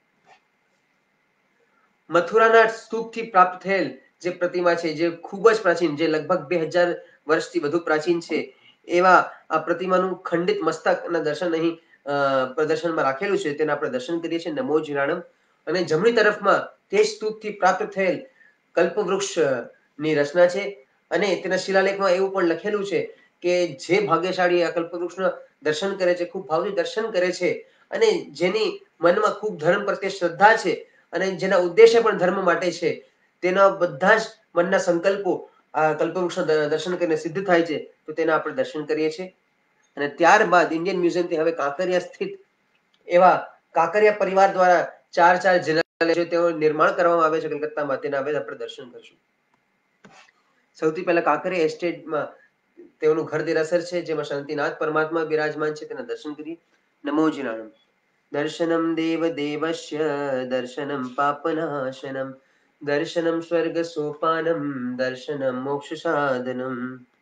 મથુરાના સ્તૂપથી પ્રાપ્ત થયેલ જે પ્રતિમા છે જે ખૂબ જ પ્રાચીન, જે લગભગ બે હજાર વર્ષથી વધુ પ્રાચીન છે, એવા આ પ્રતિમાનું ખંડિત મસ્તકના દર્શન અહીં પ્રદર્શનમાં રાખેલું છે. તેના આપણે દર્શન કરીએ છીએ નમો જીરાણમ. અને જમણી તરફમાં તે સ્તૂપથી પ્રાપ્ત થયેલ કલ્પવૃક્ષની રચના છે અને તેના શિલાલેખમાં એવું પણ લખેલું છે કે જે ભાગ્યશાળી આ કલ્પવૃક્ષના દર્શન કરે છે, ખૂબ ભાવથી દર્શન કરે છે અને જેની મનમાં ખૂબ ધર્મ પ્રત્યે શ્રદ્ધા છે અને જેના ઉદ્દેશ્ય પણ ધર્મ માટે છે, તેના બધા જ મનના સંકલ્પો આ કલ્પવૃક્ષના દર્શન કરીને સિદ્ધ થાય છે. તો તેના આપણે દર્શન કરીએ છીએ. અને ત્યારબાદ ઇન્ડિયન મ્યુઝિયમથી હવે કાંકરિયા સ્થિત એવા કાંકરિયા પરિવાર દ્વારા ચાર ચાર જિલ્લા તેઓ નિર્માણ કરવામાં આવે છે કલકત્તામાં, તેના હવે આપણે દર્શન કરશું. સૌથી પહેલા કાંકરિયા એસ્ટેટમાં તેઓનું ઘર દેરાસર છે, જેમાં શાંતિનાથ પરમાત્મા બિરાજમાન છે. તેના દર્શન કરીએ નમો જીરાણમ. દર્શનમ દેવ દેવસ્ય દર્શનમ પાપનાશનમ દર્શનમ સ્વર્ગ સોપાનમ દર્શનમ મોક્ષ સાધનમ.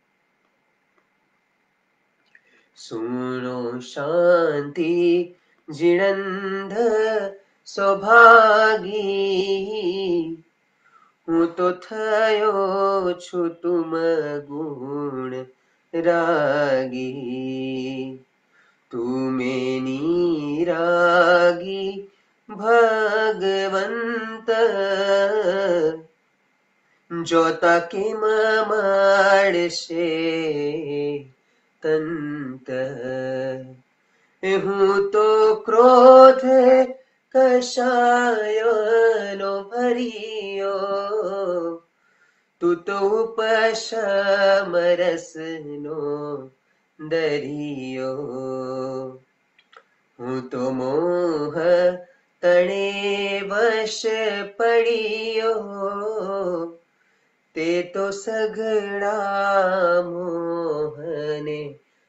સુનો શાંતિ જીણંદ સૌભાગી હું તો થયો છું તુમ ગુણ રાગી. તુમે નિરાગી ભગવંત જોતા કેમ મળશે તંત. હું તો ક્રોધ કષાયનો ભર્યો, તું તો ઉપશમ રસનો દરિયો. હું તો મોહ તણે વશ પડ્યો, તે તો સઘળા મોહને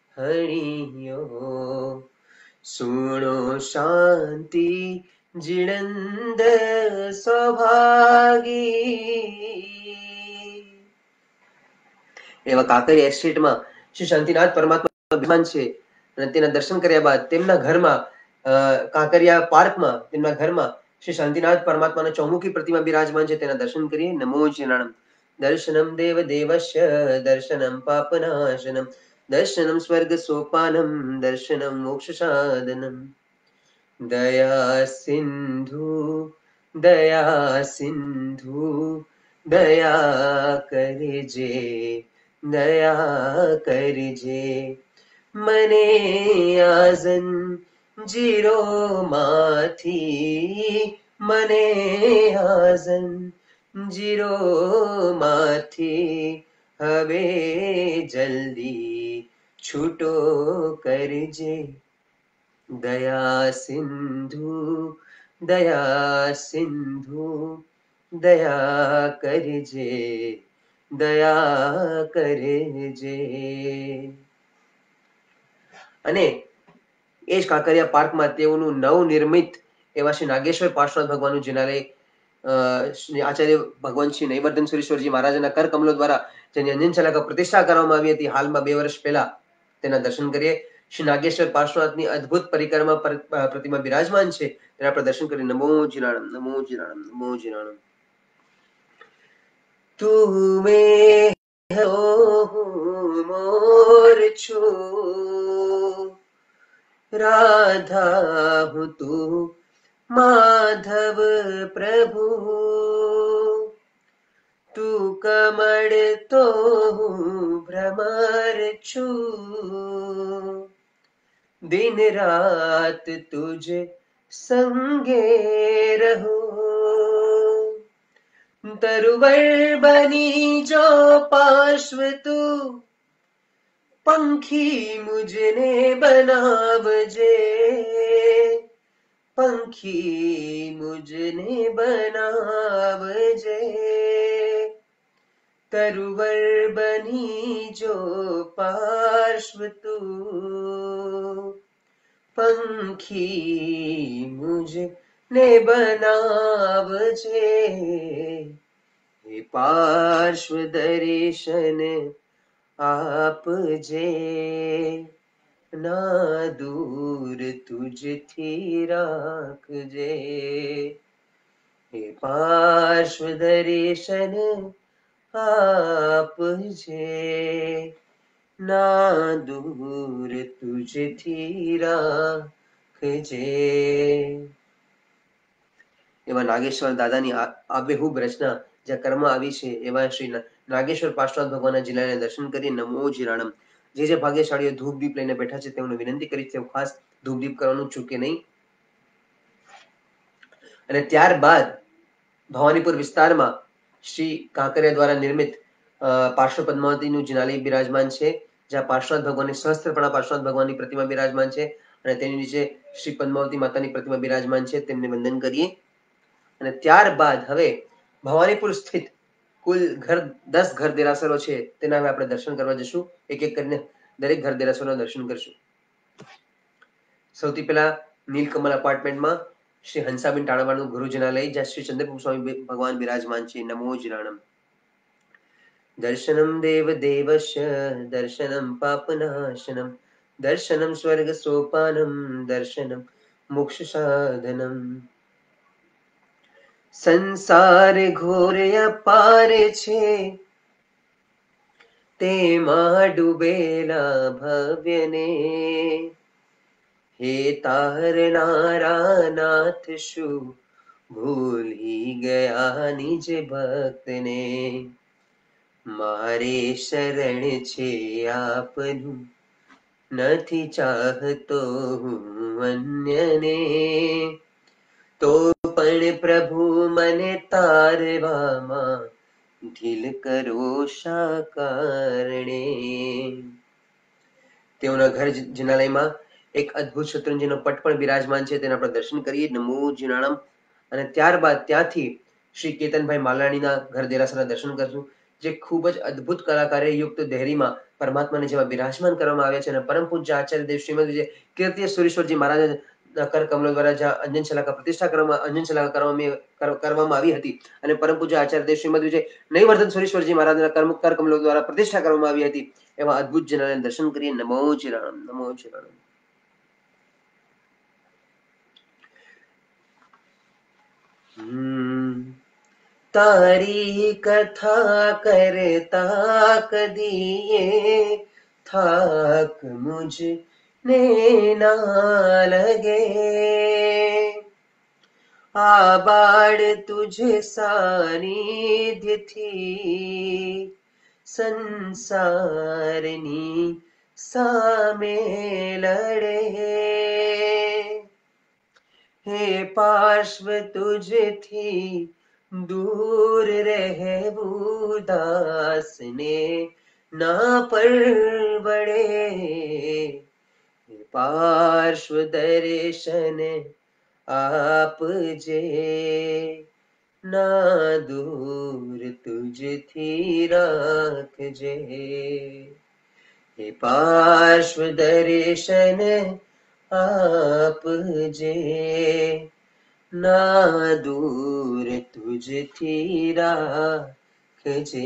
હણિયો. સુણો શાંતિ જીણંદ સૌભાગી. એવા કાંકરિયા એસ્ટેટમાં શ્રી શાંતિનાથ પરમાત્મા વિદ્યમાન છે અને તેના દર્શન કર્યા બાદ તેમના ઘરમાં કાંકરિયા પાર્કમાં તેમના ઘરમાં શ્રી શાંતિનાથ પરમાત્માના ચૌમુખી પ્રતિમા બિરાજમાન છે. તેના દર્શન કરીએ નમો જીરાણમ. દર્શનમ દેવ દેવસ્ય દર્શનમ પાપનાશનમ દર્શનમ સ્વર્ગ સોપાનમ દર્શનમ મોક્ષ સાધનમ. દયા સિંધુ દયા સિંધુ દયા કરજે દયા કરજે. મને આજન જીરો માંથી મને આજન જીરો માંથી હવે જલ્દી છૂટો કરજે. દયા સિંધુ દયા સિંધુ દયા કરજે દયા કરજે. અને એ જ કાંકરિયા પાર્કમાં તેઓનું નવનિર્મિત એવા શ્રી નાગેશ્વર પાર્શ્વનાથ ભગવાનનું જિનાલય આચાર્ય ભગવાન શ્રી નૈવર્ધન સુરેશ્વરજી મહારાજના કર કમલો દ્વારા જેની અંજન ચલાકા પ્રતિષ્ઠા કરવામાં આવી હતી હાલમાં બે વર્ષ પહેલા, તેના દર્શન કરીએ. શ્રી નાગેશ્વર પાર્શ્વનાથની અદ્ભુત પરિક્રમા પ્રતિમા બિરાજમાન છે. તેના આપણે દર્શન કરી નમો જીરાણમ નમો જીરાણમ નમો જીરાણમ. તુમે મોર છું રાધા હું તું માધવ પ્રભુ, તું કમળ તો હું ભ્રમર છું, દિન રાત તુજ સંગે રહું. તરુવર બની જો પાર્શ્વ તું પંખી મુજને બનાવજે, पंखी मुझने बनावजे, तरुवर बनी जो पार्श्व तू, पंखी मुझने बनावजे, हे पार्श्व दर्शन आप जे, ना दूर तुझથી રાખજે, हे पार्श्व दर्शन આપજે, ના દૂર તુझથી રાખજે. એવા નાગેશ્વર દાદાની આબેહૂબ રચના જ્યાં કર્મ આવી છે એવા શ્રી નાગેશ્વર પાર્શ્વનાથ ભગવાનના જિલ્લાને દર્શન કરી નમો જીરાણમ. જે જે ભાગ્યશાળીઓ ધૂપ દીપ લઈને બેઠા છે તેમને વિનંતી કરી છે ખાસ ધૂપ દીપ કરવાનું ચૂકે નહીં. અને ત્યારબાદ ભવાનીપુર વિસ્તારમાં શ્રી કાંકરિયા દ્વારા નિર્મિત પાર્શ્વ પદ્માવતીનું જિનાલય બિરાજમાન છે, જ્યાં પાર્શ્વનાથ ભગવાનની સહસ્ત્રપણા પાર્શ્વનાથ ભગવાનની પ્રતિમા બિરાજમાન છે અને તેની નીચે શ્રી પદ્માવતી માતાની પ્રતિમા બિરાજમાન છે. તેમને વંદન કરીએ. અને ત્યારબાદ હવે ભવાનીપુર સ્થિત કુલ ઘર દસ ઘર દેરાસરો છે તેના હવે આપણે દર્શન કરવા જશું. એક એક કરીને દરેક ઘર દેરાસરોના દર્શન કરશું. સૌથી પહેલા નીલકમલ અપાર્ટમેન્ટમાં શ્રી હંસાબેન ટાણાવાળનું ગુરુજનાલય, જ્યાં શ્રી ચંદ્રપ્રભુ સ્વામી ભગવાન બિરાજમાન છે. નમો જીરાણમ. દર્શનમ દેવ દેવસ્ય દર્શનમ પાપનાશનમ દર્શનમ સ્વર્ગ સોપાનમ દર્શનમ મોક્ષ સાધનમ. સંસાર ઘોર અપાર છે તેમાં ડૂબેલા ભવ્યને, હે તારનારા નાથ શું ભૂલી ગયા નિજ ભક્તને, મારે શરણ છે આપનું નથી ચાહતો હું અન્યને, તો પણ પ્રભુ મને તારવામાં ઢીલ કરો શા કારણે. તેઓના ઘર જિનાલયમાં એક અદ્ભુત શત્રુંજયનો પટ પણ બિરાજમાન છે, તેના આપણે દર્શન કરીએ. નમો જીનાણમ. અને ત્યારબાદ ત્યાંથી શ્રી કેતનભાઈ માલાણીના ઘર દેરાસરના દર્શન કરશું, જે ખૂબ જ અદ્ભુત કલાકારે યુક્ત દેહરીમાં પરમાત્માને જેવા બિરાજમાન કરવામાં આવ્યા છે. અને પરમ પૂજ્ય આચાર્ય દેવ શ્રીમદ જે કીર્તિય સુરેશ્વરજી મહારાજ કર કમલો દ્વારા જ્યાં અંજન શલાકા પ્રતિષ્ઠા કરવામાં અંજન શલાકા કરવામાં કરવામાં આવી હતી અને પરમ પૂજ્ય આચાર્ય દેવ શ્રીમદ વિજય નૈવર્ધન સુરેશ્વરજી મહારાજના કર્મ કર કમલો દ્વારા પ્રતિષ્ઠા કરવામાં આવી હતી એવા અદ્ભુત જનાને દર્શન કરીએ. નમો ચિરાણમ. નમો ચિરાણમ. તારી કથા કરતા કદીએ થાક મુझ ને ના લગે, આ બાળ તુજ સાનિધ્યથી સંસારની સામે લડે, હે પાર્શ્વ તુજથી દૂર રહેવું દાસને ના પરવડે, હે પાર્શ્વ દર્શન આપજે, ના દૂર તુજથી રાખજે, હે પાર્શ્વ દર્શન આપજે, ના દૂર તુજથી રાખજે.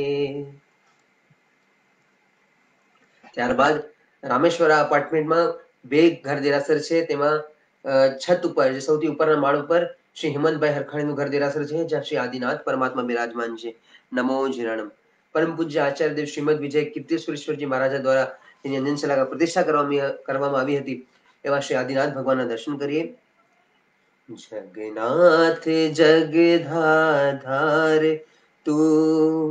ત્યારબાદ રામેશ્વરા અપાર્ટમેન્ટમાં બે ઘર દેરાસર છે. તેમાં છત ઉપર જે સૌથી ઉપરના માળ ઉપર શ્રી હેમંતભાઈ હરખાણીનું ઘર દેરાસર છે, જ્યાં શ્રી આદિનાથ પરમાત્મા બિરાજમાન છે. નમો જીરાણમ. પરમ પૂજ્ય આચાર્ય દેવ શ્રીમદ વિજય કીર્તિશ્વરેશ્વરજી મહારાજા દ્વારા તેની અંજન શલાકા પ્રતિષ્ઠા કરવામાં આવી હતી એવા શ્રી આદિનાથ ભગવાનના દર્શન કરીએ. જગન્નાથ જગધાધાર તું,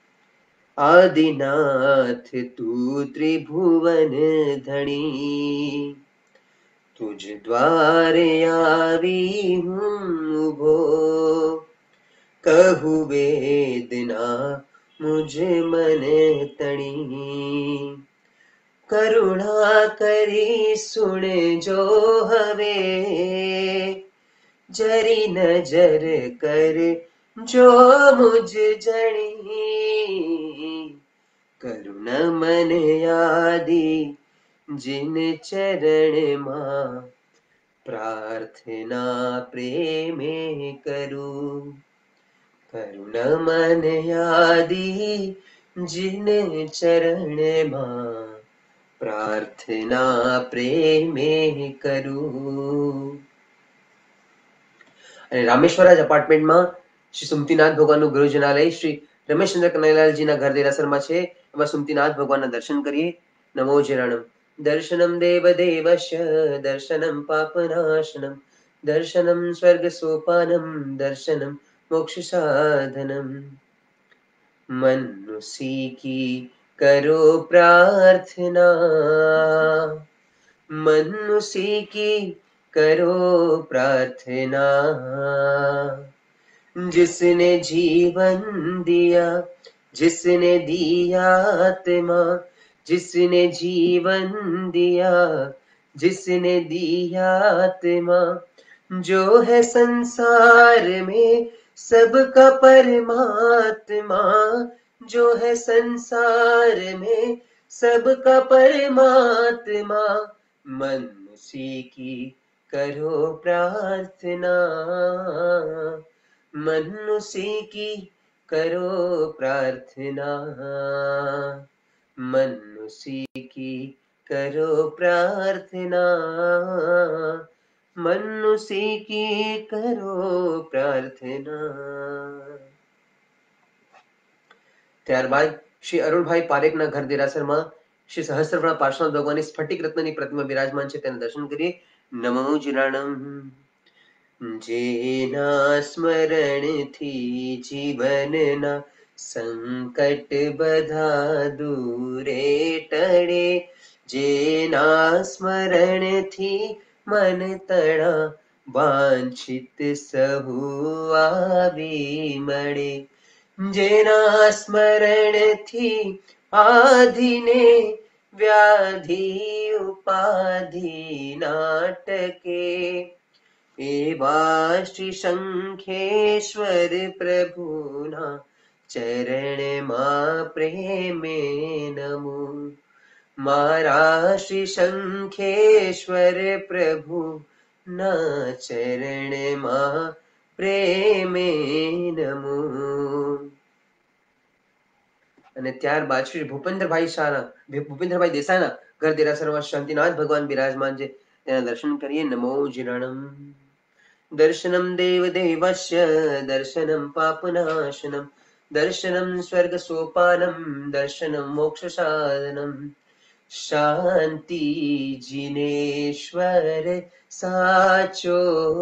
આદિનાથ તું ત્રિભુવન ધણી, તુજ દ્વારે આવી હું ઉભો, કહું વેદના મુझ મને તણી, કરુણા કરી સુણજો હવે, जरी नजर कर जो मुझ जणी करुण मन आदि जिन चरण मां प्रार्थना प्रेमे करूं करुण मन आदि जिन चरण मां प्रार्थना प्रेमे करूं। અને રામેશ્વરાજ અપાર્ટમેન્ટમાં શ્રી સુમતીનાથ ભગવાનનું ગૃહજનાલય શ્રી રમેશચંદ્ર કનૈયાલાલજીના ઘર દેરાસરમાં છે. એમાં સુમતીનાથ ભગવાનના દર્શન કરીએ. નમો જીરાણમ. દર્શનમ દેવ દેવસ્ય દર્શનમ પાપનાશનમ દર્શનમ સ્વર્ગ સોપાનમ દર્શનમ મોક્ષ સાધનમ. મનુષી की करो प्रार्थना मनुष्य की करो प्रार्थना जिसने जीवन दिया जिसने दिया आत्मा जिसने जीवन दिया जिसने दिया आत्मा जो है संसार में सबका परमात्मा जो है संसार में सबका परमात्मा मनुष्य की करो प्रार्थना मनुष्य की करो प्रार्थना मनुष्य की करो प्रार्थना मनुष्य की करो प्रार्थना. ત્યારબાદ શ્રી અરુણભાઈ પારેખના ઘર દેરાસરમાં શ્રી સહસ્ત્રફળા પાર્શ્વનાથ ભગવાનની સ્ફટિક રત્નની પ્રતિમા બિરાજમાન છે. તેના દર્શન કરીએ. નમો જીરાણમ. જેના સ્મરણથી જીવનના સંકટ બધા દૂરે ટળે જેના સ્મરણથી મન તણા વાંછિત સહુ આવી મળે જેના સ્મરણથી આધિને વ્યાધિ ઉપાધિ નાટકે એવા શ્રી શંખેશ્વર પ્રભુના ચરણમાં પ્રેમે નમો મારા શ્રી શંખેશ્વર પ્રભુ ના ચરણમાં પ્રેમે નમો. અને ત્યારબાદ શ્રી ભૂપેન્દ્રભાઈ શાહના ભૂપેન્દ્રભાઈ દેસાઈના ઘર દેરાસરમાં શાંતિનાથ ભગવાન બિરાજમાન છે. તેના દર્શન કરીએ. નમો જીરાણમ. દર્શનમ દેવ દેવસ્ય દર્શનમ પાપનાશનમ દર્શનમ સ્વર્ગ સોપાનમ દર્શનમ મોક્ષ સાધનમ શાંતિ જીનેશ્વર સાચો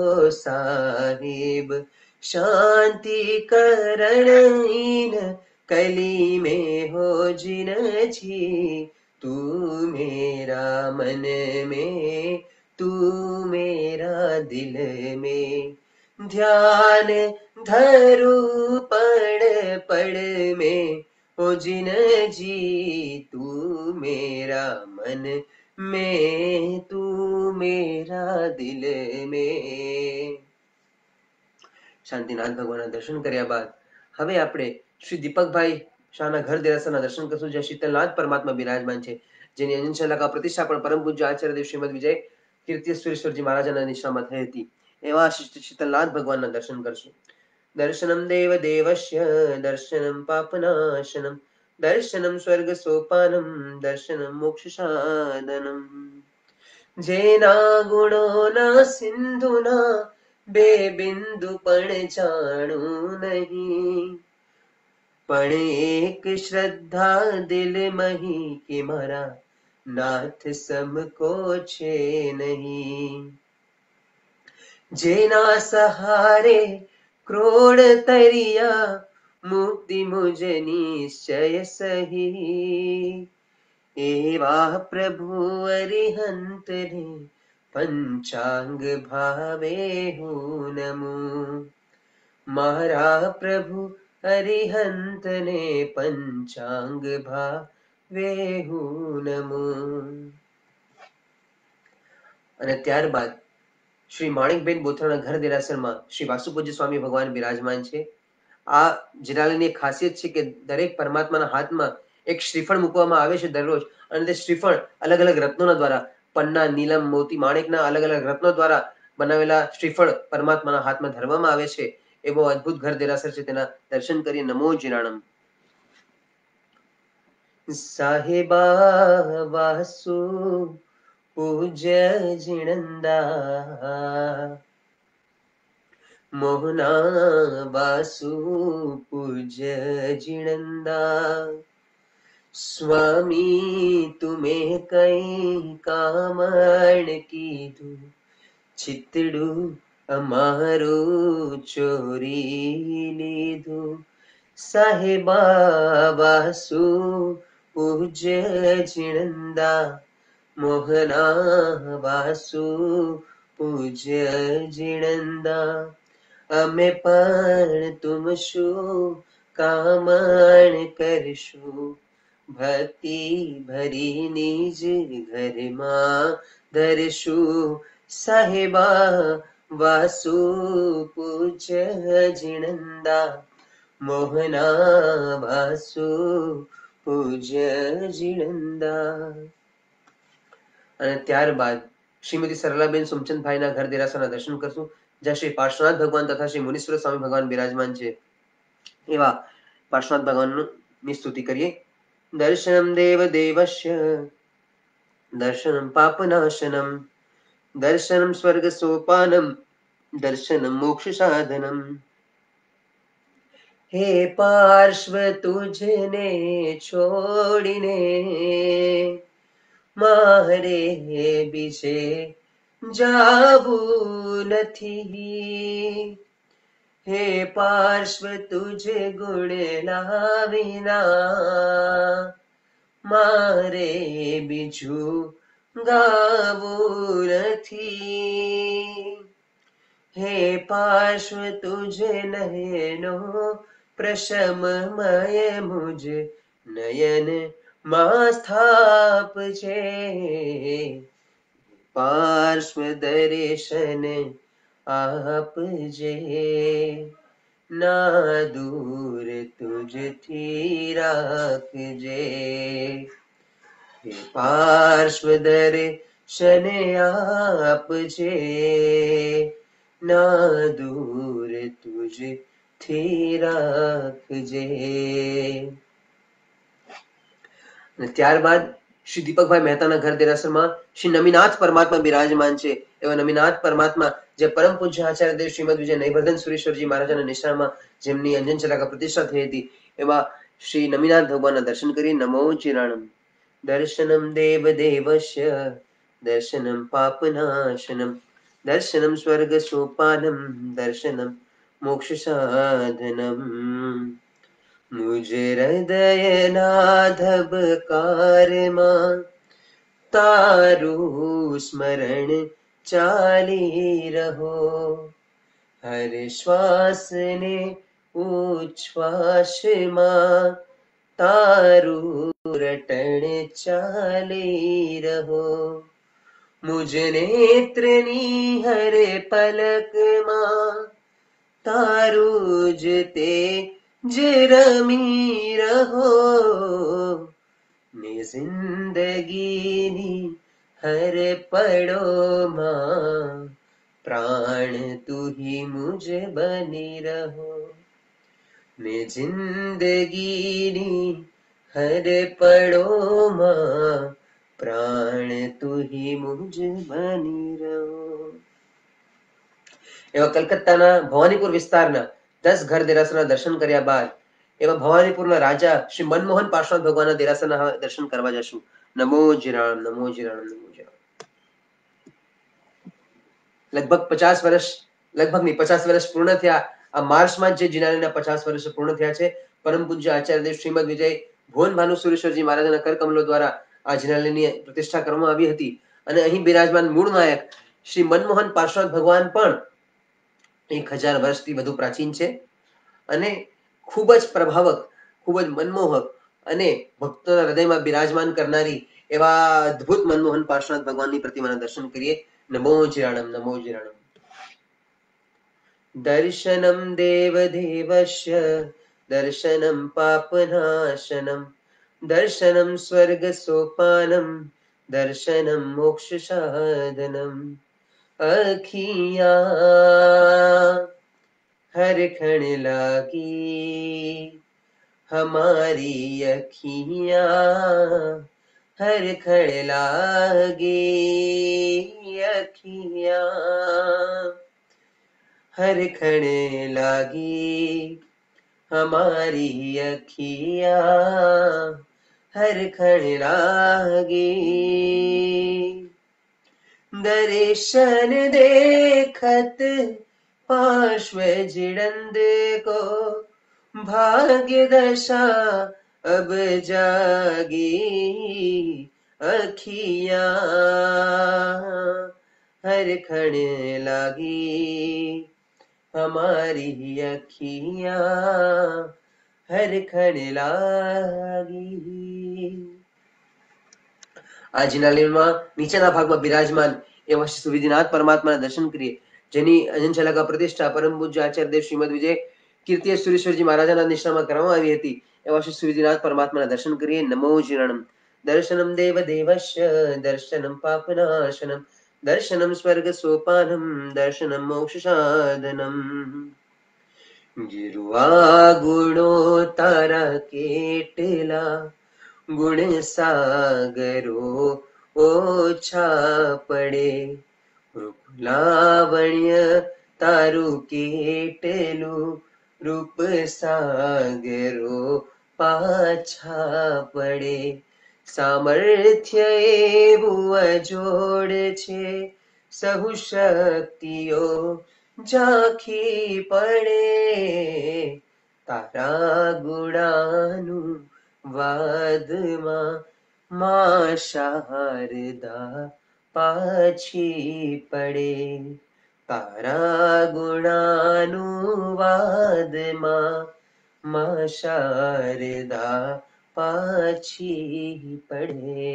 સાહેબ શાંતિ કરણ कली में हो जिन जी तू मेरा मन में तू मेरा दिल में ध्यान धरू पड़ पड़ में हो जिन जी तू मेरा मन में तू मेरा दिल में. શાંતિનાથ ભગવાનના દર્શન કર્યા બાદ હવે આપણે શ્રી દીપકભાઈ શાહના ઘર દેરાસરના દર્શન કરશું જ્યાં શીતલનાથ પરમાત્મા બિરાજમાન છે જેની અંજનશલાકા પ્રતિષ્ઠાપન પરમ પૂજ્ય આચાર્ય દેવ શ્રીમદ વિજય કીર્તિશ્વરેશ્વરજી મહારાજના નિશ્રામાં થઈ હતી. એવા શીતલનાથ ભગવાનના દર્શન કરશું. દર્શનમ દેવ દેવસ્ય દર્શનમ પાપનાશનમ દર્શનમ સ્વર્ગ સોપાનમ દર્શનમ મોક્ષ સાધનમ. જેના ગુણોના સિંધુના બે બિંદુ પણ જાણું નહીં પણ એક શ્રદ્ધા દિલ મહી કે મારા નાથ સમકો છે નહીં. જેના સહારે ક્રોડ તરિયા મુક્તિ મુજ નિશ્ચય સહી એવા પ્રભુ અરિહંત ને પંચાંગ ભાવે હું નમું. મારા પ્રભુ અરિહંત ને પંચાંગ ભાવે હું નમું. અને ત્યારબાદ શ્રી માણિકબેન બોથરાના ઘર દેરાસરમાં શ્રી વાસુપૂજ્ય સ્વામી ભગવાન બિરાજમાન છે. આ જીરાલીની એક ખાસિયત છે કે દરેક પરમાત્માના હાથમાં એક શ્રીફળ મૂકવામાં આવે છે દરરોજ, અને તે શ્રીફળ અલગ અલગ રત્નોના દ્વારા, પન્ના, નીલમ, મોતી, માણિકના અલગ અલગ રત્નો દ્વારા બનાવેલા શ્રીફળ પરમાત્માના હાથમાં ધરવામાં આવે છે. એવો અદ્ભુત ઘર દેરાસર છે, તેના દર્શન કરી નમો જીરાણમ. સાહેબા વાસુ પૂજ્ય જીણંદા, મોહના વાસુ પૂજ્ય જીણંદા, સ્વામી તુમે કઈ કામણ કીધું, ચિતડું અમારું ચોરી લીધું. સાહેબા વાસુ પૂજ્ય જીણંદા, મોહના વાસુ પૂજ્ય જીણંદા, અમે પણ તુમ શું કામણ કરશું, ભક્તિ ભરી નિજ ઘરમાં ધરશું. સાહેબા વાસુ પૂજ્ય જીણંદા, મોહના વાસુ પૂજ્ય જીણંદા. અને ત્યારબાદ શ્રીમતી સરલાબેન સોમચંદભાઈના ઘર દેરાસરના દર્શન કરશું, જ્યાં શ્રી પાર્શ્વનાથ ભગવાન તથા શ્રી મુનીશ્વર સ્વામી ભગવાન બિરાજમાન છે. એવા પાર્શ્વનાથ ભગવાનની સ્તુતિ કરીએ. દર્શનમ દેવ દેવસ્ય દર્શનમ પાપનાશનમ, દર્શનમ સ્વર્ગ સોપાનમ, દર્શનમ મોક્ષ સાધનમ. હે પાર્શ્વ તુજને છોડીને મારે બીજે જાવું નથી. હે પાર્શ્વ તુજે ગુણ લાવીના મારે બીજું ગાવું નથી. હે પાર્શ્વ તુજે નયનો પ્રશમમય મુજ નયન માં સ્થાપજે. પાર્શ્વ દર્શન આપજે, ના દૂર તુજથી રાખજે. હે પાર્શ્વ દર્શન આપજે, ના દૂર તુજથી રાખજે. અને ત્યારબાદ શ્રી દીપકભાઈ મહેતાના ઘર દેરાસરમાં શ્રી નમીનાથ પરમાત્મા બિરાજમાન છે. એવા નમીનાથ પરમાત્મા જે પરમ પૂજ્ય આચાર્ય દેવ શ્રીમદ વિજય નૈવર્ધન સુરેશ્વરજી મહારાજાના નિશાળમાં જેમની અંજન ચલાકા પ્રતિષ્ઠા થઈ હતી, એવા શ્રી નમીનાથ ભગવાનના દર્શન કરી નમો ચિરાણમ. દર્શનમ દેવ દેવસ્ય દર્શનમ પાપનાશનમ, દર્શનમ સ્વર્ગ સોપાનમ, દર્શનમ મોક્ષ સાધનમ. મુજ હૃદયના ધબકારમાં તારું સ્મરણ ચાલી રહો, હર શ્વાસ ને ઉચ્છ્વાસમાં તારું રટણ ચાલી રહો. મુજ નેત્રની હર પલકમાં તારું જ તે જે રમી રહો, ને જિંદગીની હર પળોમાં પ્રાણ તુહી મુજ બની રહો, ને જિંદગીની હર પળોમાં પ્રાણ તુહી મુજ બની રહો. એવા કલકત્તાના ભવાનીપુર વિસ્તારના દસ ઘર દેરાસરના દર્શન કર્યા બાદ એવા ભવાનીપુરના રાજા શ્રી મનમોહન પાર્શ્વનાથ ભગવાનના દેરાસરના દર્શન કરવા જશું. નમો જીરાણમ, નમો જીરાણમ, નમો જીરાણમ. લગભગ પચાસ વર્ષ લગભગ નહીં પચાસ વર્ષ પૂર્ણ થયા. આ માર્ચમાં જે જીરાણીના પચાસ વર્ષ પૂર્ણ થયા છે. પરમ પૂજ્ય આચાર્ય દેવ શ્રીમદ વિજય ભુવન ભાનુ સુરેશ્વરજી મહારાજના કરકમલો દ્વારા આ જીરાણીની પ્રતિષ્ઠા કરવામાં આવી હતી. અને અહીં બિરાજમાન મૂળ નાયક શ્રી મનમોહન પાર્શ્વનાથ ભગવાન પણ એક હજાર વર્ષથી વધુ પ્રાચીન છે અને ખૂબ જ પ્રભાવક, ખૂબ જ મનમોહક અને ભક્તોના હૃદયમાં બિરાજમાન કરનારી એવા અદ્ભુત મનમોહન પાર્શ્વનાથ ભગવાનની પ્રતિમાના દર્શન કરીએ. નમો જીરાણમ, નમો જીરાણમ. दर्शनं देवदेवस्य दर्शनं पापनाशनं दर्शनं स्वर्गसोपानं दर्शनं मोक्षसाधनम् अखियाँ हर क्षण लागी हमारी अखियाँ हर क्षण लागी अखियाँ हर क्षण लागी हमारी अखियाँ हर क्षण लागी दर्शन देखत पार्श्व जिड़ंद को भाग्य दशा अब जागी अखियाँ हर क्षण लागी हमारी अखियाँ हर क्षण लागी। આ જિનાલયમાં નીચેના ભાગમાં બિરાજમાન એવા શ્રી સુવિધિનાથ પરમાત્માના દર્શન કરીએ, જેની અંજનશલાકા પ્રતિષ્ઠા પરમ પૂજ્ય આચાર્ય દેવ શ્રીમદ વિજય કીર્તિ સુરેશ્વરજી મહારાજાના નિષ્ઠામાં કરવામાં આવી હતી એવા શ્રી સુવિધિનાથ પરમાત્માના દર્શન કરીએ. નમો જીર્ણમ દર્શનમ દેવ દેવસ્ય દર્શનમ પાપનાશનમ દર્શનમ સ્વર્ગ સોપાનમ દર્શનમ મોક્ષ સાધનમ. ગિરુઆ ગુણો તારા કેટલા ગુણ સાગરો ઓછા પડે, રૂપ લાવણ્ય તારું કેટલું રૂપ સાગરો પાછા પડે. સામર્થ્ય એવું અજોડ છે સહુ શક્તિઓ ઝાંખી પડે, તારા ગુણાનું વાદમાં માં શારદા પાછી પડે. તારા ગુણાનું વાદમાં માં શારદા પાછી પડે.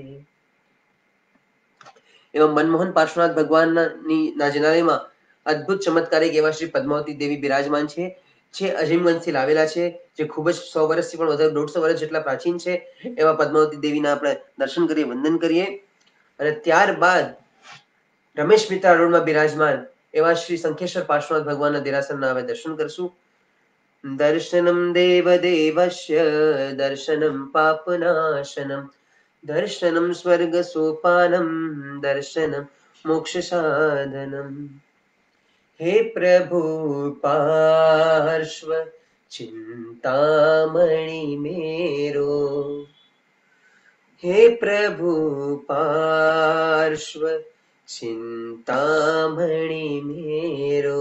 એવા મનમોહન પાર્શ્વનાથ ભગવાનની ના જનાલયમાં અદ્ભુત ચમત્કારિક એવા શ્રી પદ્માવતી દેવી બિરાજમાન છે, જે અજીમગંજથી લાવેલા છે, જે ખૂબ જ સો વર્ષથી પણ વધારે દોઢસો વર્ષ જેટલા પ્રાચીન છે. એવા પદ્માવતી દેવીના આપણે દર્શન કરીએ, વંદન કરીએ. અને ત્યારબાદ રમેશ મિત્રા રોડમાં બિરાજમાન એવા શ્રી શંખેશ્વર પાર્શ્વનાથ ભગવાનના દેરાસરના હવે દર્શન કરશું. દર્શનમ દેવ દેવસ્ય દર્શનમ પાપનાશનમ દર્શનમ સ્વર્ગ સોપાનમ દર્શનમ મોક્ષ સાધનમ. હે પ્રભુ પાર્શ્વ ચિંતામણી મેરો, હે પ્રભુ પાર્શ્વ ચિંતામણી મેરો.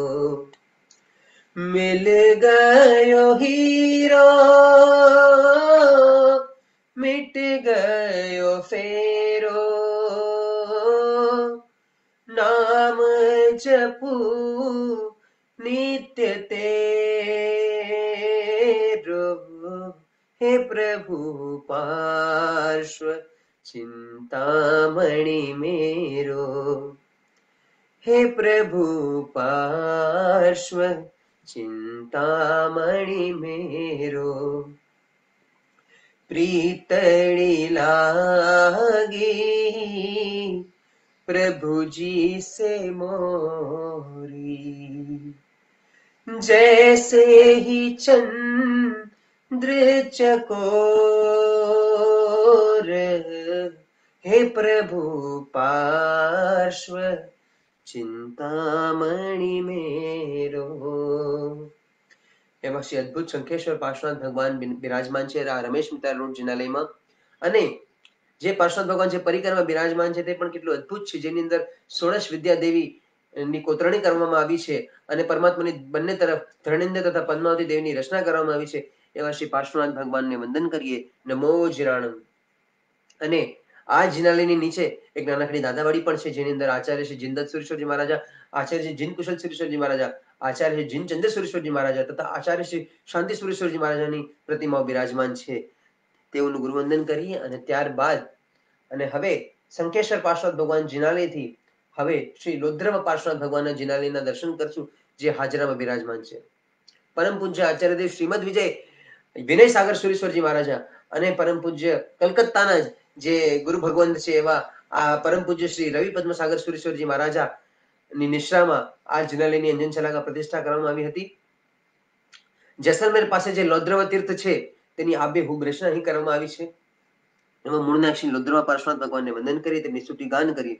મિલ ગયો હીરો મિટ ગયો ફેરો, नाम जपू नित्य तेरो. हे प्रभु पार्श्व चिंतामणि मेरो, हे प्रभु पार्श्व चिंतामणि मेरो. प्रीतड़ी लागी प्रभु जी से मोरी, जैसे ही चंद्र चकोर. हे प्रभु पार्श्व चिंतामणि मेरो. એમાં શ્રી અદ્ભુત શંખેશ્વર પાર્શ્વનાથ ભગવાન બિરાજમાન છે રમેશ મિત્રા રોડ જિનાલયમાં. અને જે પાર્શ્વનાથ ભગવાન છે પરિક્રમા બિરાજમાન છે તે પણ કેટલું અદ્ભુત છે, જેની અંદર ષોડશ વિદ્યા દેવી ની કોતરણી કરવામાં આવી છે અને પરમાત્માની બંને તરફ ધર્ણેન્દ્ર તથા પદ્માવતી દેવીની રચના કરવામાં આવી છે. એવા શ્રી પાર્શ્વનાથ ભગવાનને વંદન કરીએ. નમો જીરાણમ. અને આ જિનાલયની નીચે એક નાનકડી દાદાવાડી પણ છે, જેની અંદર આચાર્ય શ્રી જિંદત સુરેશ્વરજી મહારાજા, આચાર્ય શ્રી જીન કુશલ સુરેશ્વરજી મહારાજા, આચાર્ય શ્રી જીન ચંદ્ર સુરેશ્વરજી મહારાજા તથા આચાર્ય શ્રી શાંતિ સુરેશ્વરજી મહારાજાની પ્રતિમાઓ બિરાજમાન છે. તેઓનું ગુરુવંદન કરીએ. અને ત્યારબાદ અને હવે શંખેશ્વર પાર્શ્વનાથ ભગવાન જિનાલયથી હવે શ્રી રુદ્રમ પાર્શ્વનાથ ભગવાનના જિનાલયના દર્શન કરશું, જે હાજરામાં બિરાજમાન છે. પરમ પૂજ્ય આચાર્યદેવ શ્રીમદ વિજય વિનય સાગર સુરેશ્વરજી મહારાજા અને પરમ પૂજ્ય કલકત્તાના જે ગુરુ ભગવંત છે એવા આ પરમ પૂજ્ય શ્રી રવિ પદ્મસાગર સુરેશ્વરજી મહારાજા ની નિશ્રામાં આ જિનાલયની અંજન શલાકા પ્રતિષ્ઠા કરવામાં આવી હતી. જેસલમેર પાસે જે લોદ્રવ તીર્થ છે તેની આબેહૂબ રચના અહીં કરવામાં આવી છે. એમાં મૂળનાક્ષી લોદ્રવા પાર્શ્વનાથ ભગવાનને વંદન કરી તેમની સ્તુતિ ગાન કરી.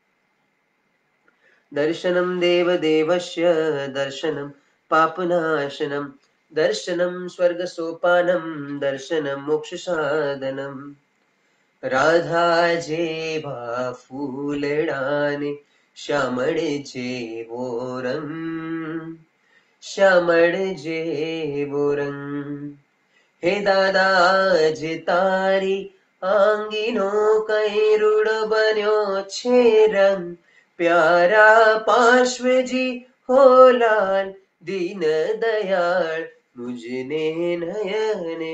દર્શનમ દેવ દેવસ્ય દર્શનમ પાપનાશનમ દર્શનમ સ્વર્ગ સોપાનમ દર્શનમ મોક્ષ સાધનમ. રાધા જેવા ફૂલડાને શ્યામળ જેવો રંગ શ્યામળ જેવો રંગ. હે દાદા જે તારી આંગીનો કઈ રૂડ બન્યો છે રંગ પ્યારા પાર્શ્વજી હો લાલ દીન દયાળ મુજને નયને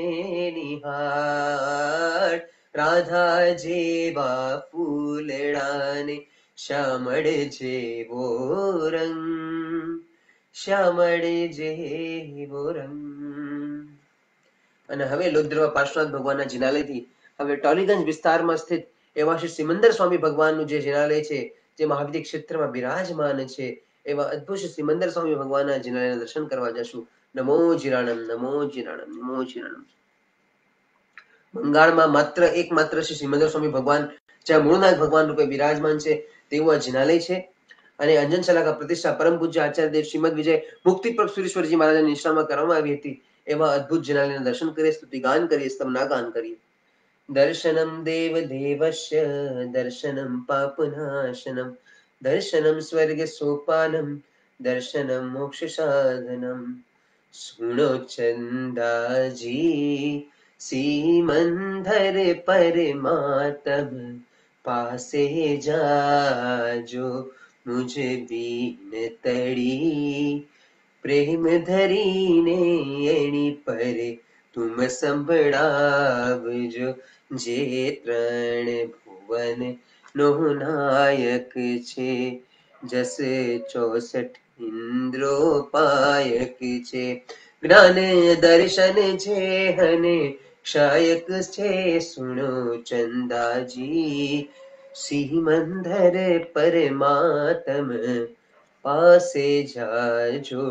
નિહાળ. રાધા જેવા ફૂલડાને શ્યામળ જેવો રંગ શ્યામળ જેવો રંગ. અને હવે લોદ્રવા પાર્શ્વનાથ ભગવાનના જિનાલયથી હવે ટોલીગંજ વિસ્તારમાં સ્થિત એવા શ્રી સિમંદર સ્વામી ભગવાનનું જે જિનાલય છે જે મહાવિદ્ય ક્ષેત્રમાં બિરાજમાન છે એવા અદ્ભુત શ્રી સિમંદર સ્વામી ભગવાનના જિનાલયના દર્શન કરવા જશું. નમો જીરાણમ નમો જીરાણમ નમો જીરાણમ. બંગાળમાં માત્ર એકમાત્ર શ્રી સિમંદર સ્વામી ભગવાન જ્યાં મૂળનાથ ભગવાન રૂપે બિરાજમાન છે તેવું આ જિનાલય છે. અને અંજન શલાકા પ્રતિષ્ઠા પરમ પૂજ્ય આચાર્યદેવ શ્રીમદ વિજય મુક્તિપ્રદ સુરેશ્વરજી મહારાજની નિષ્ઠામાં કરવામાં આવી હતી. એવા અદ્ભુત જિનાલયના દર્શન કરીએ, સ્તુતિ ગાન કરીએ, સ્તવના ગાન કરીએ. દર્શનમ દેવ દેવસ્ય દર્શનમ પાપનાશનમ દર્શનમ સ્વર્ગ સોપાનમ દર્શનમ મોક્ષ સાધનમ. સુણો ચંદાજી सीमंधर परमात्म पासे जाजो मुझे बीन तड़ी प्रेम धरीने एनी पर तुम संभळावजो जे त्रण भुवन नो नायक छे जस चौसठ इंद्रो पायक छे ज्ञान दर्शन छे हने शायक छे सुनो चंदाजी सीमंधर परमात्म पासे जाजो.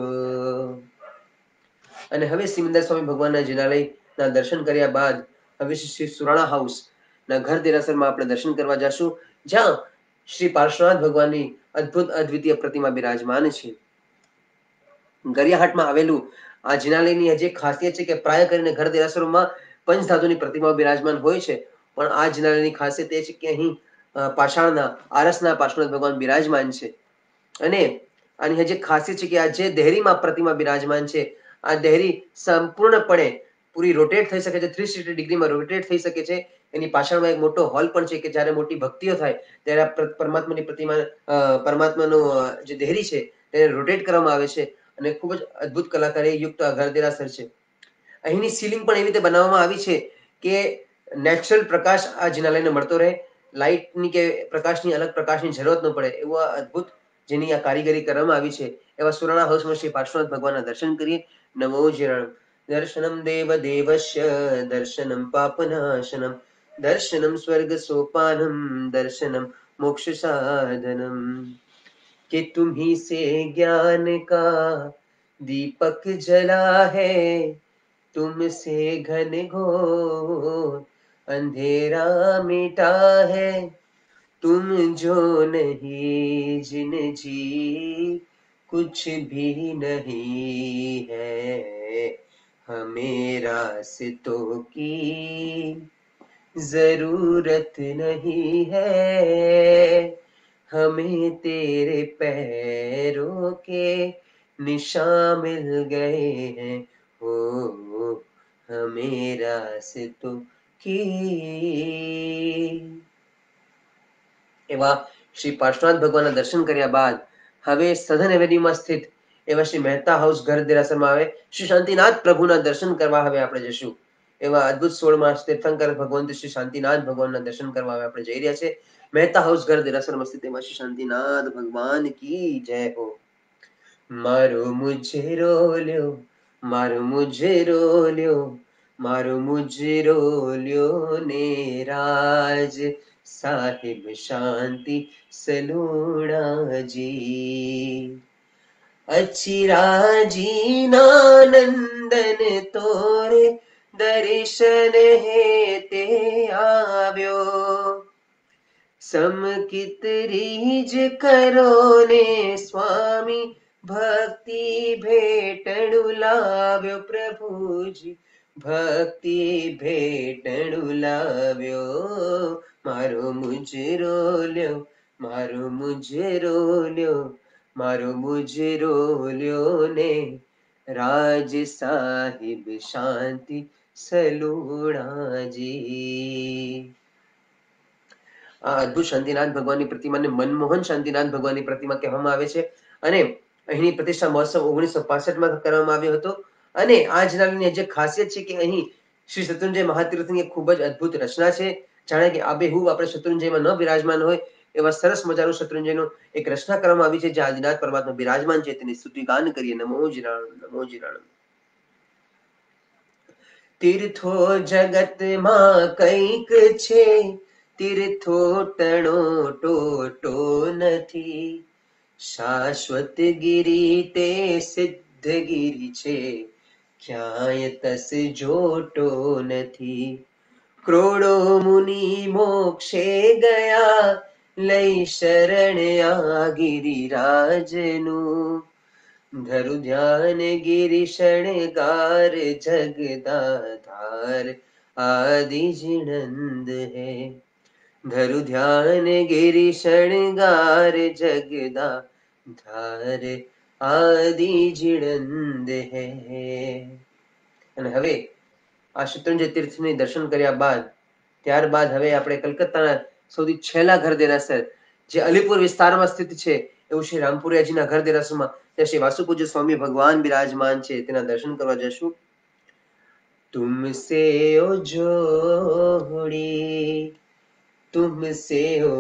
અને હવે સિમંદર સ્વામી ભગવાનના જિનાલયના દર્શન કર્યા બાદ હવે શ્રી સુરાણા હાઉસ ના ઘર દેરાસરમાં આપણે દર્શન કરવા જશું જ્યાં શ્રી પાર્શ્વનાથ ભગવાનની અદ્ભુત અદ્વિતીય પ્રતિમા બિરાજમાન છે. ગરિયાહાટમાં આવેલું આ જિનાલયની હજી એક ખાસિયત છે કે પ્રાય કરીને ઘર દેરાસરોમાં પંચધાતુની પ્રતિમાઓ બિરાજમાન હોય છે પણ આ જિનાલયની ખાસિયત એ છે કે અહીં પાષાણના આરસના પાર્શ્વનાથ ભગવાન બિરાજમાન છે. અને આની હજી એક ખાસિયત છે કે આ જે દેહરીમાં પ્રતિમા બિરાજમાન છે આ દેહરી સંપૂર્ણપણે પૂરી રોટેટ થઈ શકે છે, થ્રી સિક્સટી ડિગ્રીમાં રોટેટ થઈ શકે છે. એની પાછળમાં એક મોટો હોલ પણ છે કે જ્યારે મોટી ભક્તિઓ થાય ત્યારે પરમાત્માની પ્રતિમા પરમાત્માનું જે દેહરી છે તેને રોટેટ કરવામાં આવે છે અને ખૂબ જ અદ્ભુત કલાકારી યુક્ત આ ઘર દેરાસર છે. અહીંની સીલિંગ પણ એવી રીતે બનાવવામાં આવી છે કે નેચરલ પ્રકાશ આ જિનાલયને મળતો રહે, લાઇટની કે પ્રકાશની અલગ પ્રકાશની જરૂરત ન પડે એવું આ અદ્ભુત જેની આ કારીગરી કરવામાં આવી છે. એવા સુરાણા હાઉસમાં શ્રી પાર્શ્વનાથ ભગવાનના દર્શન કરીએ. નમો જીરાણમ. દર્શનમ દેવ દેવસ્ય દર્શનમ પાપનાશનમ દર્શનમ સ્વર્ગ સોપાનમ દર્શનમ મોક્ષ સાધનમ. कि तुम्ही से ज्ञान का दीपक जला है तुमसे घन घोर अंधेरा मिटा है तुम जो नहीं जिन जी कुछ भी नहीं है हमें रास्तों की जरूरत नहीं है हमें तेरे पैरों के निशान मिल गए हैं ओ हमें रास्तों की. એવા શ્રી પાર્શ્વનાથ ભગવાનના દર્શન કર્યા બાદ હવે સધન એવેન્યુમાં સ્થિત એવા શ્રી મહેતા હાઉસ ઘર દેરાસરમાં આવે શ્રી શાંતિનાથ પ્રભુના દર્શન કરવા હવે આપણે જશું. એવા અદ્ભુત સોળ માસ તીર્થંકર ભગવંત શ્રી શાંતિનાથ ભગવાનના દર્શન કરવા હવે આપણે જઈ રહ્યા છે. મહેતા હાઉસ ઘર દેરાસરમાં સ્થિત એવા શ્રી શાંતિનાથ ભગવાન કી જય હો. મારો મુજરો લ્યો, મારો મુજરો લ્યો, મારો મુજરો લ્યો ને રાજ સાહિબ શાંતિ સલુણાજી। અચિરાજી નાનંદન તોરે દર્શન હેતે આવ્યો। સમકિત રીજ કરો ને સ્વામી ભક્તિ ભેટણું લાવ્યો। પ્રભુજી ભક્તિ ભેટણું લાવ્યો। મારો મુજરો લ્યો, મારો મુજરો લ્યો, મારો મુજરો લ્યો ને રાજ સાહિબ શાંતિ સલુણાજી। આ અદ્ભુત શાંતિનાથ ભગવાનની પ્રતિમાને મનમોહન શાંતિનાથ ભગવાનની પ્રતિમા કહેવામાં આવે છે અને અહીંની પ્રતિષ્ઠા મહોત્સવ ઓગણીસો પાસઠ માં કરવામાં આવ્યો હતો। અને આ જિલ્લાની જે ખાસિયત છે કે અહીં શ્રી શત્રુંજય મહાતીર્થની એક ખૂબ જ અદ્ભુત રચના છે। જાણે કે આબેહૂબ આપણે શત્રુંજયમાં ન બિરાજમાન હોય એવા સરસ મજાનું શત્રુંજયનું એક રચના કરવામાં આવી છે, જે આદિનાથ પરમાત્મા બિરાજમાન છે તેની સ્તુતિ ગાન કરીએ। નમો જીરાણમ, નમો જીરાણમ। તીર્થો જગતમાં કંઈક છે, તીર્થો ટણો ટોટો નથી। શાશ્વત ગિરી તે સિદ્ધ ગિરી છે, ક્યાંય તસ જોટો નથી। કરોડો મુનિ મોક્ષે ગયા, લઈ શરણ આ ગિરિરાજનું। ધરુ ધ્યાન ગિરી શણગાર જગદાધાર આદિ જીણંદ હે। ધરુ ધ્યાન ગિરી શણગાર જગદાધાર આદિ જીણંદ હે। અને હવે આ શત્રુંજય તીર્થની દર્શન કર્યા બાદ ત્યારબાદ હવે આપણે કલકત્તાના સૌથી છેલ્લા ઘર દેરાસર જે અલીપુર વિસ્તારમાં સ્થિત છે એવું શ્રી રામપુરિયાજીના ઘર દેરાસરમાં ત્યાં શ્રી વાસુપૂજ્ય સ્વામી ભગવાન બિરાજમાન છે, તેના દર્શન કરવા જશું। તુમસે ઓ જોડી, तुमसे हो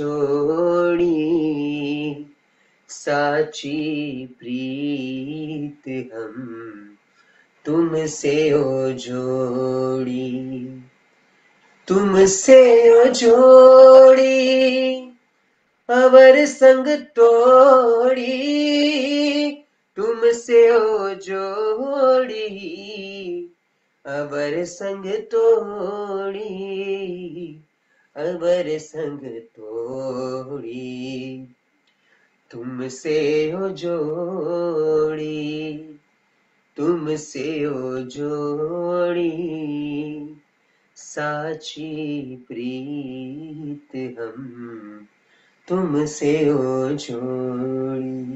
जोड़ी, साची प्रीत हम तुमसे हो जोड़ी। तुमसे हो जोड़ी, अवर संग तोड़ी। तुमसे हो जोड़ी, अवर संग तोड़ी। अवर संग तोड़ी, तुमसे हो जोड़ी। तुमसे हो जोड़ी, साची प्रीत हम तुमसे हो जोड़ी।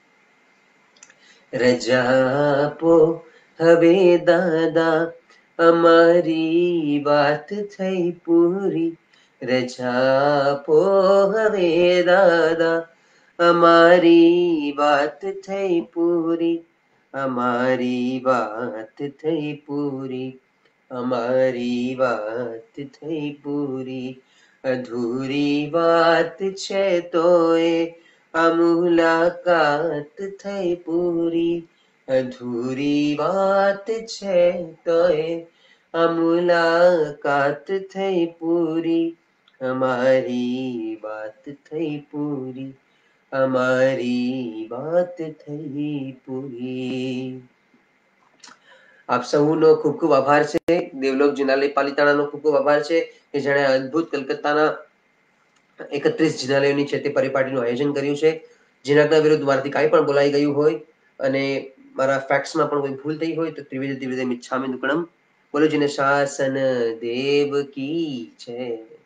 रजा आपो હવે દાદા, અમારી વાત થઈ પૂરી। રજા આપો હવે દાદા, અમારી વાત થઈ પૂરી। અમારી વાત થઈ પૂરી, અમારી વાત થઈ પૂરી। અધૂરી વાત છે તોય આ મુલાકાત થઈ પૂરી। અધૂરી વાત છે તોય આ મુલાકાત થઈ પૂરી। અમારી વાત થઈ પૂરી, અમારી વાત થઈ પૂરી। આપ સૌનો ખૂબ ખૂબ આભાર છે। દેવલોક જિનાલય પાલિતાણાનો ખૂબ ખૂબ આભાર છે કે જેણે અદ્ભુત કલકત્તાના એકત્રીસ જિનાલયોની છે તે પરિપાટીનું આયોજન કર્યું છે। જેના વિરુદ્ધ મારાથી કાંઈ પણ બોલાઈ ગયું હોય અને મારા ફેક્ટ્સમાં પણ કોઈ ભૂલ થઈ હોય તો ત્રિવિધ ત્રિવિધ મિચ્છામિ દુક્કડમ। બોલો જીને શાસન દેવ કી જય।